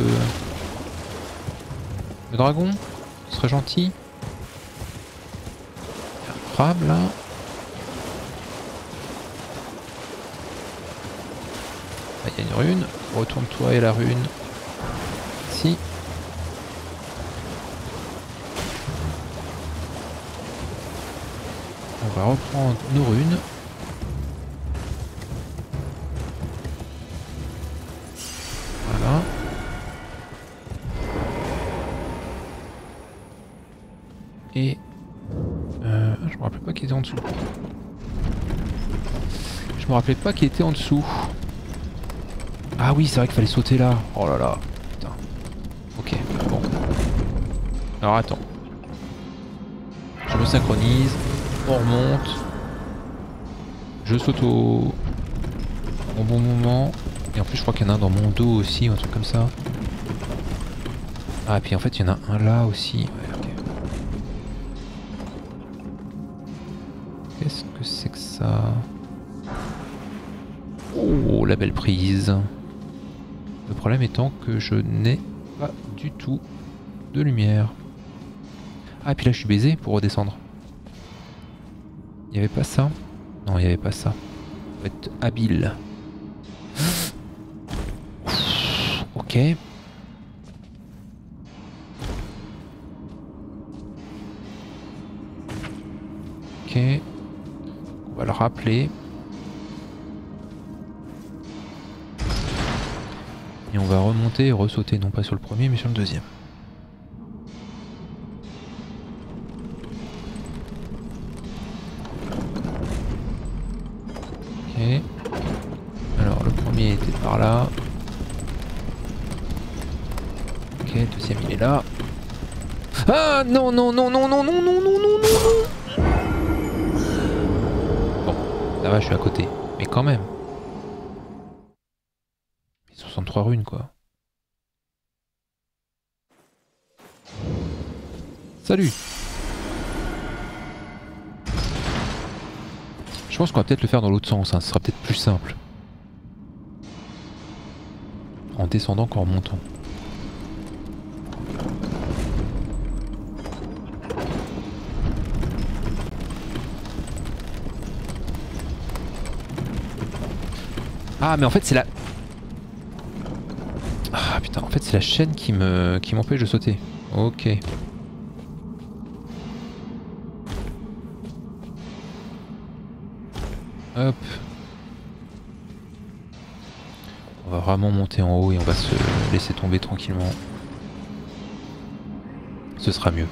Le dragon. Ce serait gentil. Il y a un crabe là. Ah, il y a une rune. Retourne-toi et la rune. Si. On va reprendre nos runes. Voilà. Et... Euh, je me rappelais pas qu'il était en dessous. Je me rappelais pas qu'il était en dessous. Ah oui, c'est vrai qu'il fallait sauter là. Oh là là. Putain. Ok, bon. Alors attends. Je me synchronise. On remonte. Je saute au... au bon moment. Et en plus je crois qu'il y en a un dans mon dos aussi, ou un truc comme ça. Ah et puis en fait il y en a un là aussi. Ouais, ok. Qu'est-ce que c'est que ça? Oh la belle prise. Le problème étant que je n'ai pas du tout de lumière. Ah et puis là je suis baisé pour redescendre. Il n'y avait pas ça? Non, il n'y avait pas ça. Faut être habile. Ok. Ok. On va le rappeler. Et on va remonter et ressauter, non pas sur le premier, mais sur le deuxième. Ok. Alors le premier était par là. Ok, le deuxième il est là. Ah non non non non non non non non non non. Bon, ça va, je suis à côté. Mais quand même. soixante-trois runes quoi. Salut. Je pense qu'on va peut-être le faire dans l'autre sens, hein. Ce sera peut-être plus simple. En descendant qu'en remontant. Ah mais en fait c'est la... Ah putain, en fait c'est la chaîne qui me qui m'empêche de sauter. Ok. Hop. On va vraiment monter en haut et on va se laisser tomber tranquillement. Ce sera mieux.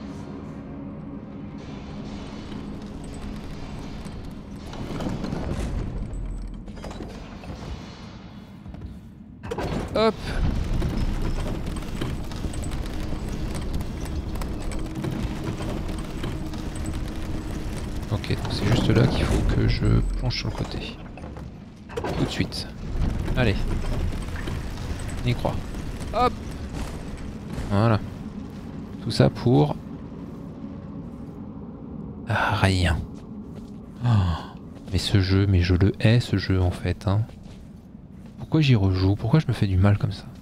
Hop. Ok, donc c'est juste là qu'il faut que je plonge sur le côté. Tout de suite. Allez. On y croit. Hop. Voilà. Tout ça pour... Ah, rien. Oh, mais ce jeu, mais je le hais ce jeu en fait. Hein. Pourquoi j'y rejoue? Pourquoi je me fais du mal comme ça?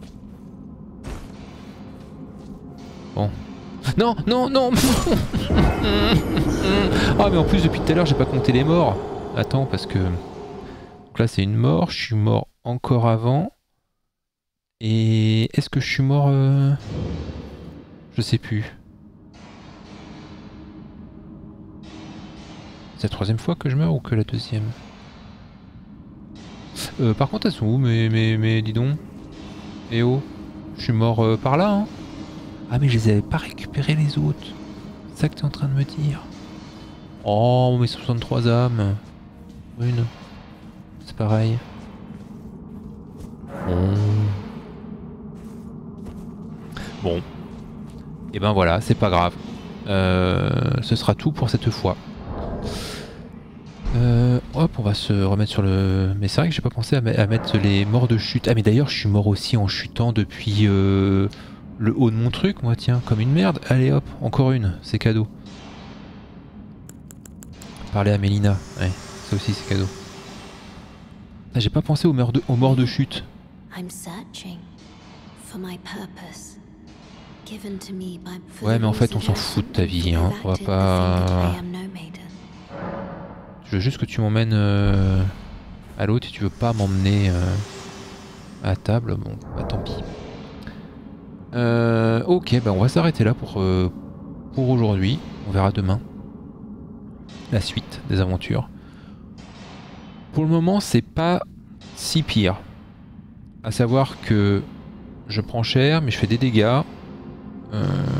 Bon. Non, non, non. Ah mais en plus depuis tout à l'heure j'ai pas compté les morts. Attends parce que... Donc là c'est une mort, je suis mort encore avant. Et est-ce que je suis mort euh... Je sais plus. C'est la troisième fois que je meurs ou que la deuxième? euh, Par contre elles sont où mais, mais, mais dis donc. Eh oh, je suis mort euh, par là hein. Ah mais je les avais pas récupérés les autres. C'est ça que tu es en train de me dire. Oh mais soixante-trois âmes. Une. C'est pareil. Bon. Bon. Et ben voilà, c'est pas grave. Euh, ce sera tout pour cette fois. Euh, hop, on va se remettre sur le... Mais c'est vrai que j'ai pas pensé à, à mettre les morts de chute. Ah mais d'ailleurs je suis mort aussi en chutant depuis euh, le haut de mon truc, moi tiens, comme une merde. Allez hop, encore une, c'est cadeau. Parler à Mélina, ouais, ça aussi c'est cadeau. Ah, j'ai pas pensé aux morts de, aux morts de chute. Ouais mais en fait on s'en fout de ta vie, hein. On va pas... Je veux juste que tu m'emmènes euh, à l'autre et tu veux pas m'emmener euh, à la table, bon bah tant pis. Euh, ok, bah on va s'arrêter là pour, euh, pour aujourd'hui. On verra demain la suite des aventures. Pour le moment c'est pas si pire. À savoir que je prends cher mais je fais des dégâts. Euh...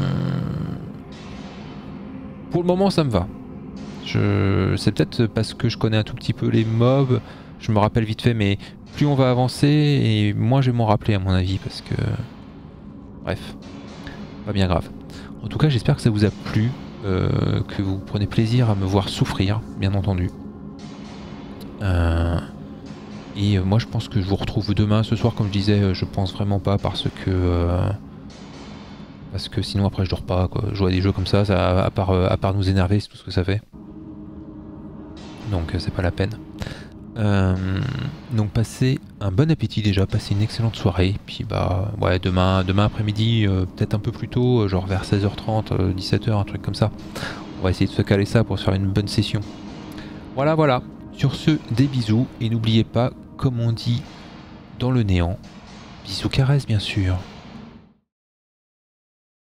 Pour le moment ça me va. Je... C'est peut-être parce que je connais un tout petit peu les mobs, je me rappelle vite fait, mais plus on va avancer et moins je vais m'en rappeler à mon avis parce que... Bref, pas bien grave. En tout cas j'espère que ça vous a plu, euh, que vous prenez plaisir à me voir souffrir, bien entendu. Euh... Et moi je pense que je vous retrouve demain, ce soir comme je disais, je pense vraiment pas parce que... Euh... Parce que sinon après je dors pas, quoi. Jouer à des jeux comme ça, ça à, part, à part nous énerver, c'est tout ce que ça fait. Donc c'est pas la peine. Euh, donc passez un bon appétit déjà, passez une excellente soirée. Puis bah ouais demain, demain après-midi, euh, peut-être un peu plus tôt, genre vers seize heures trente, euh, dix-sept heures, un truc comme ça. On va essayer de se caler ça pour se faire une bonne session. Voilà voilà. Sur ce, des bisous et n'oubliez pas, comme on dit dans le néant, bisous caresses bien sûr.